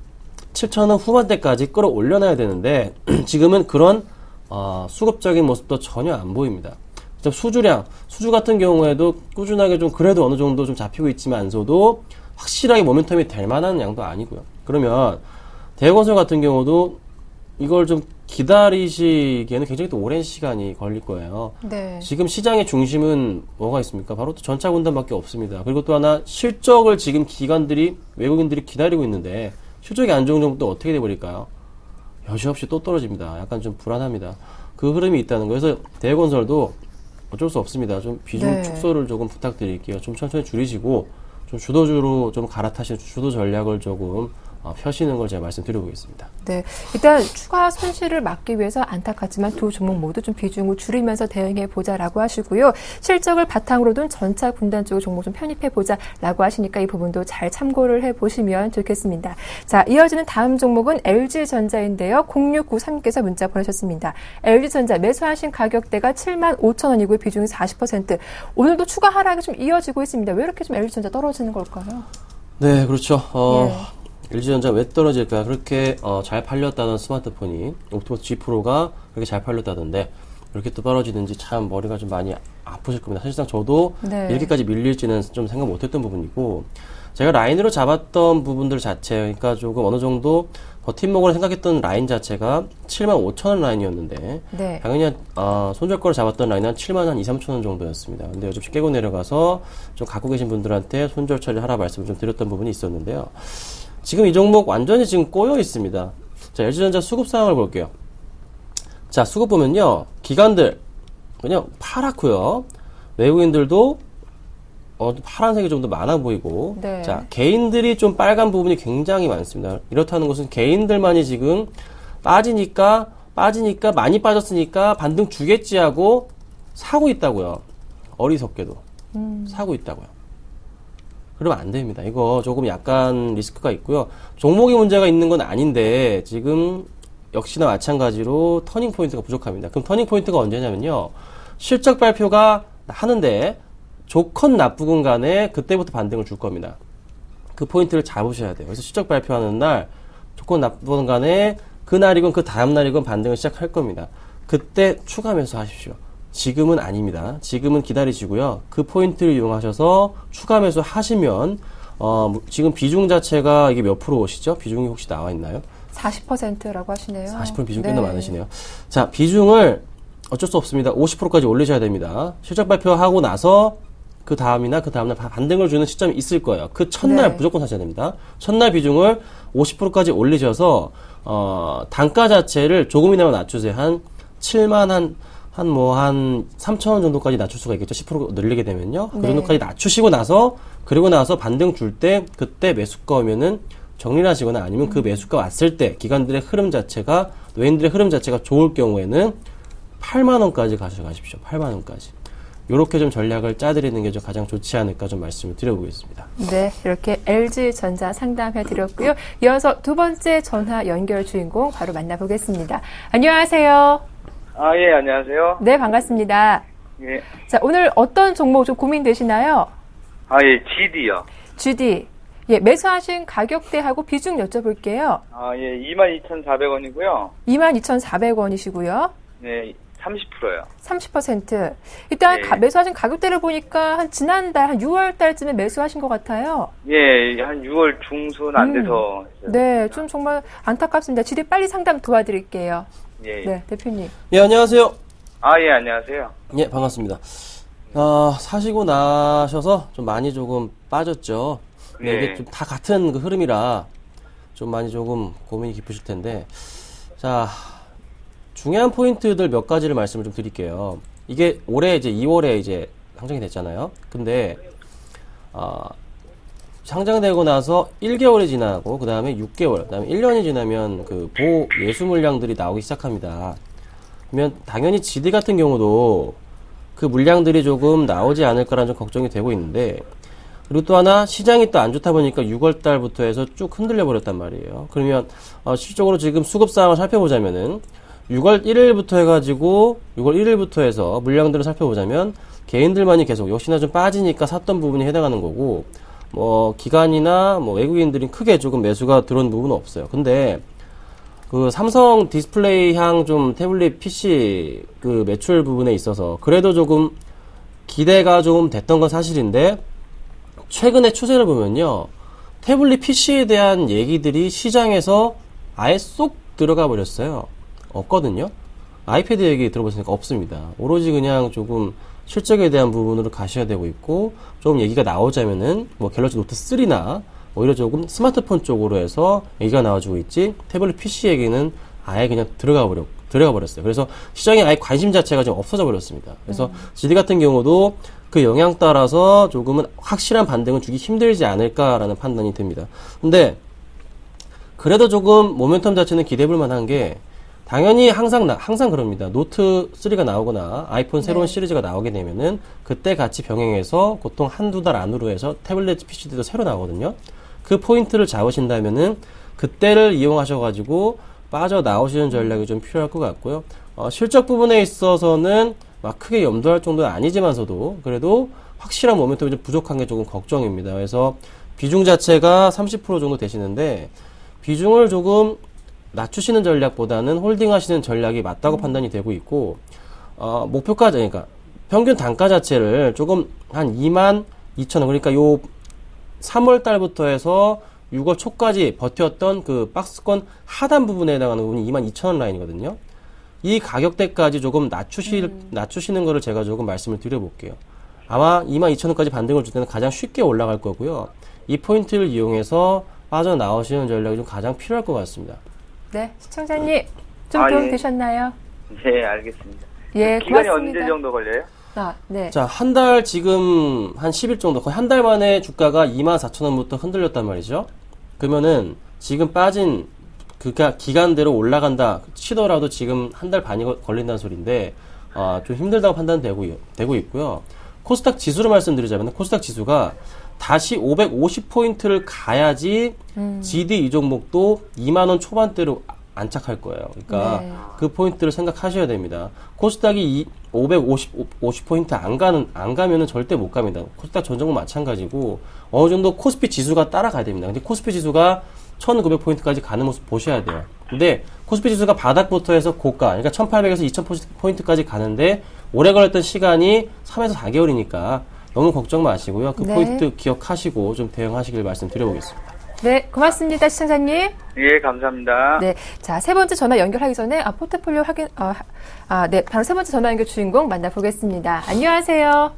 [SPEAKER 7] 칠천 원 후반대까지 끌어올려놔야 되는데 지금은 그런 어, 수급적인 모습도 전혀 안 보입니다. 수주량, 수주 같은 경우에도 꾸준하게 좀 그래도 어느 정도 좀 잡히고 있지만서도 확실하게 모멘텀이 될 만한 양도 아니고요. 그러면 대우건설 같은 경우도 이걸 좀 기다리시기에는 굉장히 또 오랜 시간이 걸릴 거예요.
[SPEAKER 5] 네.
[SPEAKER 7] 지금 시장의 중심은 뭐가 있습니까? 바로 또 전차군단밖에 없습니다. 그리고 또 하나 실적을 지금 기관들이 외국인들이 기다리고 있는데 실적이 안 좋은 정도 또 어떻게 돼버릴까요? 여지없이 또 떨어집니다. 약간 좀 불안합니다. 그 흐름이 있다는 거예요. 그래서 대우건설도 어쩔 수 없습니다. 좀 비중
[SPEAKER 5] 네.
[SPEAKER 7] 축소를 조금 부탁드릴게요. 좀 천천히 줄이시고 좀 주도주로 좀 갈아타시는 주도 전략을 조금 어, 펴시는 걸 제가 말씀드려보겠습니다.
[SPEAKER 5] 네, 일단 추가 손실을 막기 위해서 안타깝지만 두 종목 모두 좀 비중을 줄이면서 대응해 보자라고 하시고요. 실적을 바탕으로 둔 전차 군단 쪽 종목 좀 편입해 보자라고 하시니까 이 부분도 잘 참고를 해 보시면 좋겠습니다. 자, 이어지는 다음 종목은 엘지전자인데요. 공육구삼께서 문자 보내셨습니다. 엘지전자 매수하신 가격대가 칠만 오천 원이고요. 비중이 사십 퍼센트. 오늘도 추가 하락이 좀 이어지고 있습니다. 왜 이렇게 좀 엘지전자 떨어지는 걸까요?
[SPEAKER 7] 네, 그렇죠. 어,
[SPEAKER 5] 예.
[SPEAKER 7] 엘지전자 왜 떨어질까? 그렇게 어, 잘 팔렸다던 스마트폰이 옵티머스 G 프로가 그렇게 잘 팔렸다던데 이렇게 또 떨어지는지 참 머리가 좀 많이 아프실 겁니다. 사실상 저도
[SPEAKER 5] 네.
[SPEAKER 7] 이렇게까지 밀릴지는 좀 생각 못했던 부분이고 제가 라인으로 잡았던 부분들 자체 그러니까 조금 어느 정도 버팀목으로 생각했던 라인 자체가 칠만 오천 원 라인이었는데
[SPEAKER 5] 네.
[SPEAKER 7] 당연히 어, 손절가로 잡았던 라인은 한 칠만 한 이삼천 원 정도였습니다. 근데 요즘 깨고 내려가서 좀 갖고 계신 분들한테 손절 처리하라 말씀을 좀 드렸던 부분이 있었는데요. 지금 이 종목 완전히 지금 꼬여 있습니다. 자, 엘지전자 수급 상황을 볼게요. 자, 수급 보면요. 기관들, 그냥 파랗고요. 외국인들도, 어, 파란색이 좀 더 많아 보이고.
[SPEAKER 5] 네.
[SPEAKER 7] 자, 개인들이 좀 빨간 부분이 굉장히 많습니다. 이렇다는 것은 개인들만이 지금 빠지니까, 빠지니까, 많이 빠졌으니까 반등 주겠지 하고 사고 있다고요. 어리석게도.
[SPEAKER 5] 음.
[SPEAKER 7] 사고 있다고요. 그러면 안 됩니다. 이거 조금 약간 리스크가 있고요. 종목이 문제가 있는 건 아닌데 지금 역시나 마찬가지로 터닝 포인트가 부족합니다. 그럼 터닝 포인트가 언제냐면요. 실적 발표가 하는데 좋건 나쁘건 간에 그때부터 반등을 줄 겁니다. 그 포인트를 잡으셔야 돼요. 그래서 실적 발표하는 날 좋건 나쁘건 간에 그날이건 그 다음날이건 반등을 시작할 겁니다. 그때 추가 매수하십시오. 지금은 아닙니다. 지금은 기다리시고요. 그 포인트를 이용하셔서 추가 매수 하시면 어, 지금 비중 자체가 이게 몇 프로시죠? 비중이 혹시 나와 있나요?
[SPEAKER 5] 사십 퍼센트라고 하시네요.
[SPEAKER 7] 사십 퍼센트 비중
[SPEAKER 5] 네.
[SPEAKER 7] 꽤나 많으시네요. 자, 비중을 어쩔 수 없습니다. 오십 퍼센트까지 올리셔야 됩니다. 실적 발표하고 나서 그 다음이나 그 다음날 반등을 주는 시점이 있을 거예요. 그 첫날
[SPEAKER 5] 네.
[SPEAKER 7] 무조건 사셔야 됩니다. 첫날 비중을 오십 퍼센트까지 올리셔서 어, 단가 자체를 조금이나마 낮추세요. 한 칠만 한 한 뭐 한 삼천 원 정도까지 낮출 수가 있겠죠. 십 퍼센트 늘리게 되면요. 그
[SPEAKER 5] 네.
[SPEAKER 7] 정도까지 낮추시고 나서 그리고 나서 반등 줄 때 그때 매수가 오면은 정리를 하시거나 아니면 그 매수가 왔을 때 기관들의 흐름 자체가 외인들의 흐름 자체가 좋을 경우에는 팔만 원까지 가져가십시오. 팔만 원까지. 요렇게 좀 전략을 짜드리는 게 좀 가장 좋지 않을까 좀 말씀을 드려보겠습니다.
[SPEAKER 5] 네, 이렇게 엘지전자 상담해 드렸고요. 이어서 두 번째 전화 연결 주인공 바로 만나보겠습니다. 안녕하세요.
[SPEAKER 8] 아, 예, 안녕하세요.
[SPEAKER 5] 네, 반갑습니다.
[SPEAKER 8] 예.
[SPEAKER 5] 자, 오늘 어떤 종목 좀 고민되시나요?
[SPEAKER 8] 아, 예, 지디요.
[SPEAKER 5] 지디. 예, 매수하신 가격대하고 비중 여쭤볼게요.
[SPEAKER 8] 아, 예, 이만 이천사백 원이고요.
[SPEAKER 5] 이만 이천사백 원이시고요.
[SPEAKER 8] 네, 삼십 퍼센트요.
[SPEAKER 5] 삼십 퍼센트. 일단
[SPEAKER 8] 예.
[SPEAKER 5] 가- 매수하신 가격대를 보니까 한 지난달 한 유월 달쯤에 매수하신 것 같아요.
[SPEAKER 8] 예, 한 유월 중순 안
[SPEAKER 5] 음.
[SPEAKER 8] 돼서.
[SPEAKER 5] 네, 좀 정말 안타깝습니다. 지디 빨리 상담 도와드릴게요.
[SPEAKER 8] 예.
[SPEAKER 5] 네, 대표님.
[SPEAKER 7] 예, 안녕하세요.
[SPEAKER 8] 아, 예, 안녕하세요.
[SPEAKER 7] 예, 반갑습니다. 어, 사시고 나셔서 좀 많이 조금 빠졌죠. 네,
[SPEAKER 8] 예.
[SPEAKER 7] 이게 좀 다 같은 그 흐름이라 좀 많이 조금 고민이 깊으실 텐데. 자, 중요한 포인트들 몇 가지를 말씀을 좀 드릴게요. 이게 올해 이제 이월에 이제 상장이 됐잖아요. 근데, 어, 상장되고 나서 일 개월이 지나고, 그 다음에 육 개월, 그 다음에 일 년이 지나면 그 보호 예수 물량들이 나오기 시작합니다. 그러면 당연히 지디 같은 경우도 그 물량들이 조금 나오지 않을까라는 좀 걱정이 되고 있는데, 그리고 또 하나 시장이 또 안 좋다 보니까 유월 달부터 해서 쭉 흔들려 버렸단 말이에요. 그러면 어, 실질적으로 지금 수급 상황을 살펴보자면은 유월 일일부터 해가지고 유월 일일부터 해서 물량들을 살펴보자면 개인들만이 계속 역시나 좀 빠지니까 샀던 부분이 해당하는 거고, 뭐 기관이나 뭐 외국인들이 크게 조금 매수가 들어온 부분은 없어요. 근데 그 삼성 디스플레이향 좀 태블릿 피씨 그 매출 부분에 있어서 그래도 조금 기대가 좀 됐던 건 사실인데, 최근의 추세를 보면요, 태블릿 피씨에 대한 얘기들이 시장에서 아예 쏙 들어가 버렸어요. 없거든요. 아이패드 얘기 들어보시니까 없습니다. 오로지 그냥 조금 실적에 대한 부분으로 가셔야 되고 있고, 조금 얘기가 나오자면은 뭐 갤럭시 노트 쓰리나 오히려 조금 스마트폰 쪽으로 해서 얘기가 나와주고 있지, 태블릿 피씨 얘기는 아예 그냥 들어가 버렸, 들어가 버렸어요. 그래서 시장에 아예 관심 자체가 좀 없어져 버렸습니다. 그래서 음. 지디 같은 경우도 그 영향 따라서 조금은 확실한 반등을 주기 힘들지 않을까라는 판단이 듭니다. 근데 그래도 조금 모멘텀 자체는 기대해볼 만한 게, 당연히 항상 나, 항상 그럽니다. 노트 쓰리가 나오거나 아이폰 새로운 네. 시리즈가 나오게 되면은 그때 같이 병행해서 보통 한두 달 안으로 해서 태블릿 피씨들도 새로 나오거든요. 그 포인트를 잡으신다면은 그때를 이용하셔가지고 빠져나오시는 전략이 좀 필요할 것 같고요. 어, 실적 부분에 있어서는 막 크게 염두할 정도는 아니지만서도 그래도 확실한 모멘텀이 좀 부족한 게 조금 걱정입니다. 그래서 비중 자체가 삼십 퍼센트 정도 되시는데, 비중을 조금 낮추시는 전략보다는 홀딩하시는 전략이 맞다고 음. 판단이 되고 있고, 어, 목표가지, 그러니까 평균 단가 자체를 조금 한 이만 이천 원, 그러니까 요 삼월 달부터 해서 유월 초까지 버텼던 그 박스권 하단 부분에 해당하는 부분이 이만 이천 원 라인이거든요. 이 가격대까지 조금 낮추실, 음. 낮추시는 거를 제가 조금 말씀을 드려볼게요. 아마 이만 이천 원까지 반등을 줄 때는 가장 쉽게 올라갈 거고요. 이 포인트를 이용해서 빠져나오시는 전략이 좀 가장 필요할 것 같습니다.
[SPEAKER 5] 네, 시청자님 좀
[SPEAKER 8] 아,
[SPEAKER 5] 도움
[SPEAKER 8] 예.
[SPEAKER 5] 되셨나요?
[SPEAKER 8] 네, 알겠습니다.
[SPEAKER 5] 예,
[SPEAKER 8] 기간이
[SPEAKER 5] 고맙습니다.
[SPEAKER 8] 언제 정도 걸려요?
[SPEAKER 5] 아, 네.
[SPEAKER 7] 자, 한 달 지금 한 십 일 정도, 거의 한 달 만에 주가가 이만 사천 원부터 흔들렸단 말이죠. 그러면은 지금 빠진 그가 기간대로 올라간다 치더라도 지금 한 달 반이 걸린다는 소리인데, 아, 좀 힘들다고 판단되고 되고 있고요. 코스닥 지수로 말씀드리자면 코스닥 지수가 다시 오백오십 포인트를 가야지 음. 지디 이 종목도 이만 원 초반대로 안착할 거예요. 그러니까
[SPEAKER 5] 네.
[SPEAKER 7] 그 포인트를 생각하셔야 됩니다. 코스닥이 오백오십 포인트 안 가는, 안 가면은 절대 못 갑니다. 코스닥 전 종목 마찬가지고 어느 정도 코스피 지수가 따라가야 됩니다. 근데 코스피 지수가 천구백 포인트까지 가는 모습 보셔야 돼요. 근데 코스피 지수가 바닥부터 해서 고가, 그러니까 천팔백에서 이천 포인트까지 가는데 오래 걸렸던 시간이 삼에서 사 개월이니까 너무 걱정 마시고요. 그
[SPEAKER 5] 네.
[SPEAKER 7] 포인트 기억하시고 좀 대응하시길 말씀드려보겠습니다.
[SPEAKER 5] 네, 고맙습니다, 시청자님.
[SPEAKER 8] 예, 감사합니다.
[SPEAKER 5] 네, 자, 세 번째 전화 연결하기 전에 아, 포트폴리오 확인, 아, 아, 네, 바로 세 번째 전화 연결 주인공 만나보겠습니다. 안녕하세요.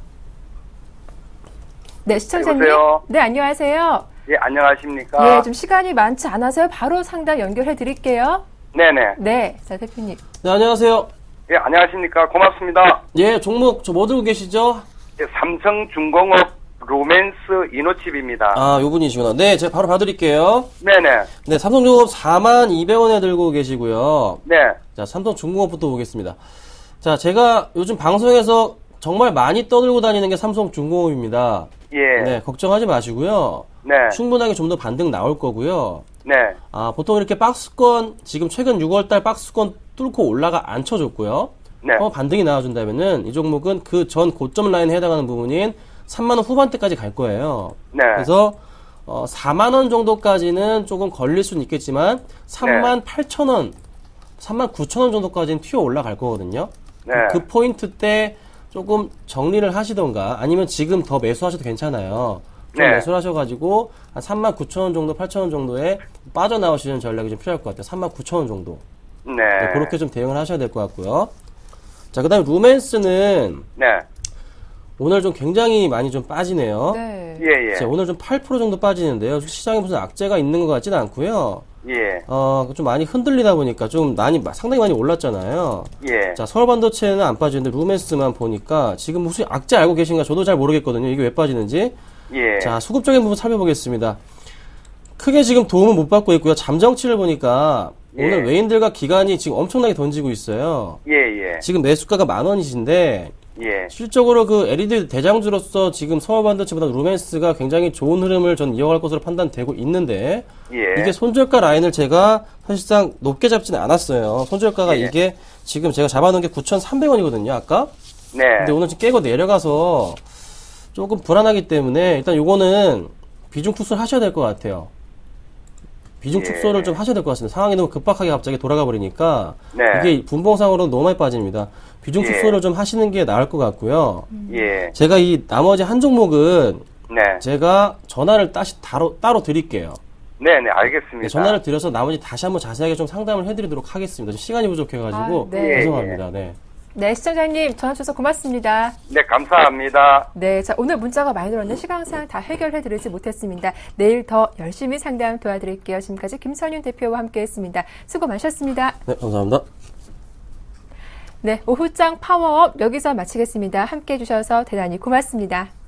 [SPEAKER 5] 네, 시청자님.
[SPEAKER 8] 여보세요?
[SPEAKER 5] 네, 안녕하세요.
[SPEAKER 8] 예, 안녕하십니까?
[SPEAKER 5] 예, 좀 시간이 많지 않아서요. 바로 상담 연결해 드릴게요.
[SPEAKER 8] 네네.
[SPEAKER 5] 네, 자, 대표님.
[SPEAKER 7] 네, 안녕하세요.
[SPEAKER 8] 예, 안녕하십니까? 고맙습니다.
[SPEAKER 7] 예, 종목 저 뭐 들고 계시죠?
[SPEAKER 8] 예, 삼성중공업 로맨스 이노칩입니다.
[SPEAKER 7] 아, 요 분이시구나. 네, 제가 바로 봐드릴게요.
[SPEAKER 8] 네네.
[SPEAKER 7] 네, 삼성중공업 사만 이백 원에 들고 계시고요.
[SPEAKER 8] 네.
[SPEAKER 7] 자, 삼성중공업부터 보겠습니다. 자, 제가 요즘 방송에서 정말 많이 떠들고 다니는 게 삼성중공업입니다.
[SPEAKER 8] 예.
[SPEAKER 7] 네, 걱정하지 마시고요.
[SPEAKER 8] 네.
[SPEAKER 7] 충분하게 좀 더 반등 나올 거고요.
[SPEAKER 8] 네.
[SPEAKER 7] 아, 보통 이렇게 박스권, 지금 최근 유월 달 박스권 뚫고 올라가 안 쳐줬고요.
[SPEAKER 8] 네.
[SPEAKER 7] 어, 반등이 나와준다면은 이 종목은 그 전 고점 라인에 해당하는 부분인 삼만 원 후반대까지 갈 거예요.
[SPEAKER 8] 네.
[SPEAKER 7] 그래서 어, 사만 원 정도까지는 조금 걸릴 수는 있겠지만 삼만 팔천 원, 삼만 구천 원 정도까지는 튀어 올라갈 거거든요.
[SPEAKER 8] 네.
[SPEAKER 7] 그 포인트 때 조금 정리를 하시던가 아니면 지금 더 매수하셔도 괜찮아요. 좀
[SPEAKER 8] 네.
[SPEAKER 7] 매수를 하셔가지고 한 삼만 구천 원 정도, 팔천 원 정도에 빠져나오시는 전략이 좀 필요할 것 같아요. 삼만 구천 원 정도.
[SPEAKER 8] 네.
[SPEAKER 7] 네, 그렇게 좀 대응을 하셔야 될 것 같고요. 자, 그 다음에 루멘스는
[SPEAKER 8] 네.
[SPEAKER 7] 오늘 좀 굉장히 많이 좀 빠지네요.
[SPEAKER 5] 네.
[SPEAKER 8] 예, 예.
[SPEAKER 7] 자, 오늘 좀 팔 퍼센트 정도 빠지는데요. 시장에 무슨 악재가 있는 것 같지는 않고요.
[SPEAKER 8] 예.
[SPEAKER 7] 어, 좀 많이 흔들리다 보니까 좀 많이, 상당히 많이 올랐잖아요.
[SPEAKER 8] 예.
[SPEAKER 7] 자, 서울반도체는 안 빠지는데 루멘스만 보니까 지금 무슨 악재 알고 계신가 저도 잘 모르겠거든요. 이게 왜 빠지는지.
[SPEAKER 8] 예.
[SPEAKER 7] 자, 수급적인 부분 살펴보겠습니다. 크게 지금 도움을 못 받고 있고요. 잠정치를 보니까
[SPEAKER 8] 예.
[SPEAKER 7] 오늘 외인들과 기관이 지금 엄청나게 던지고 있어요.
[SPEAKER 8] 예, 예.
[SPEAKER 7] 지금 매수가가 만 원이신데
[SPEAKER 8] 예.
[SPEAKER 7] 실적으로 그 엘이디 대장주로서 지금 서울반도체보다 루멘스가 굉장히 좋은 흐름을 전 이어갈 것으로 판단되고 있는데
[SPEAKER 8] 예.
[SPEAKER 7] 이게 손절가 라인을 제가 사실상 높게 잡지는 않았어요. 손절가가
[SPEAKER 8] 예.
[SPEAKER 7] 이게 지금 제가 잡아놓은 게 구천삼백 원이거든요. 아까.
[SPEAKER 8] 네.
[SPEAKER 7] 근데 오늘 지금 깨고 내려가서 조금 불안하기 때문에 일단 요거는 비중 축소를 하셔야 될 것 같아요. 비중
[SPEAKER 8] 예.
[SPEAKER 7] 축소를 좀 하셔야 될 것 같습니다. 상황이 너무 급박하게 갑자기 돌아가 버리니까
[SPEAKER 8] 네.
[SPEAKER 7] 이게 분봉상으로 너무 많이 빠집니다. 비중
[SPEAKER 8] 예.
[SPEAKER 7] 축소를 좀 하시는 게 나을 것 같고요.
[SPEAKER 8] 예.
[SPEAKER 7] 제가 이 나머지 한 종목은
[SPEAKER 8] 네.
[SPEAKER 7] 제가 전화를 다시 따로, 따로 드릴게요.
[SPEAKER 8] 네, 네, 알겠습니다.
[SPEAKER 7] 네, 전화를 드려서 나머지 다시 한번 자세하게 좀 상담을 해드리도록 하겠습니다. 지금 시간이 부족해가지고
[SPEAKER 5] 아, 네.
[SPEAKER 7] 죄송합니다. 네.
[SPEAKER 5] 네, 시청자님 전화 주셔서 고맙습니다.
[SPEAKER 8] 네, 감사합니다.
[SPEAKER 5] 네, 자, 오늘 문자가 많이 들었는데 시간상 다 해결해드리지 못했습니다. 내일 더 열심히 상담 도와드릴게요. 지금까지 김선윤 대표와 함께했습니다. 수고 많으셨습니다.
[SPEAKER 7] 네, 감사합니다.
[SPEAKER 5] 네, 오후장 파워업 여기서 마치겠습니다. 함께해 주셔서 대단히 고맙습니다.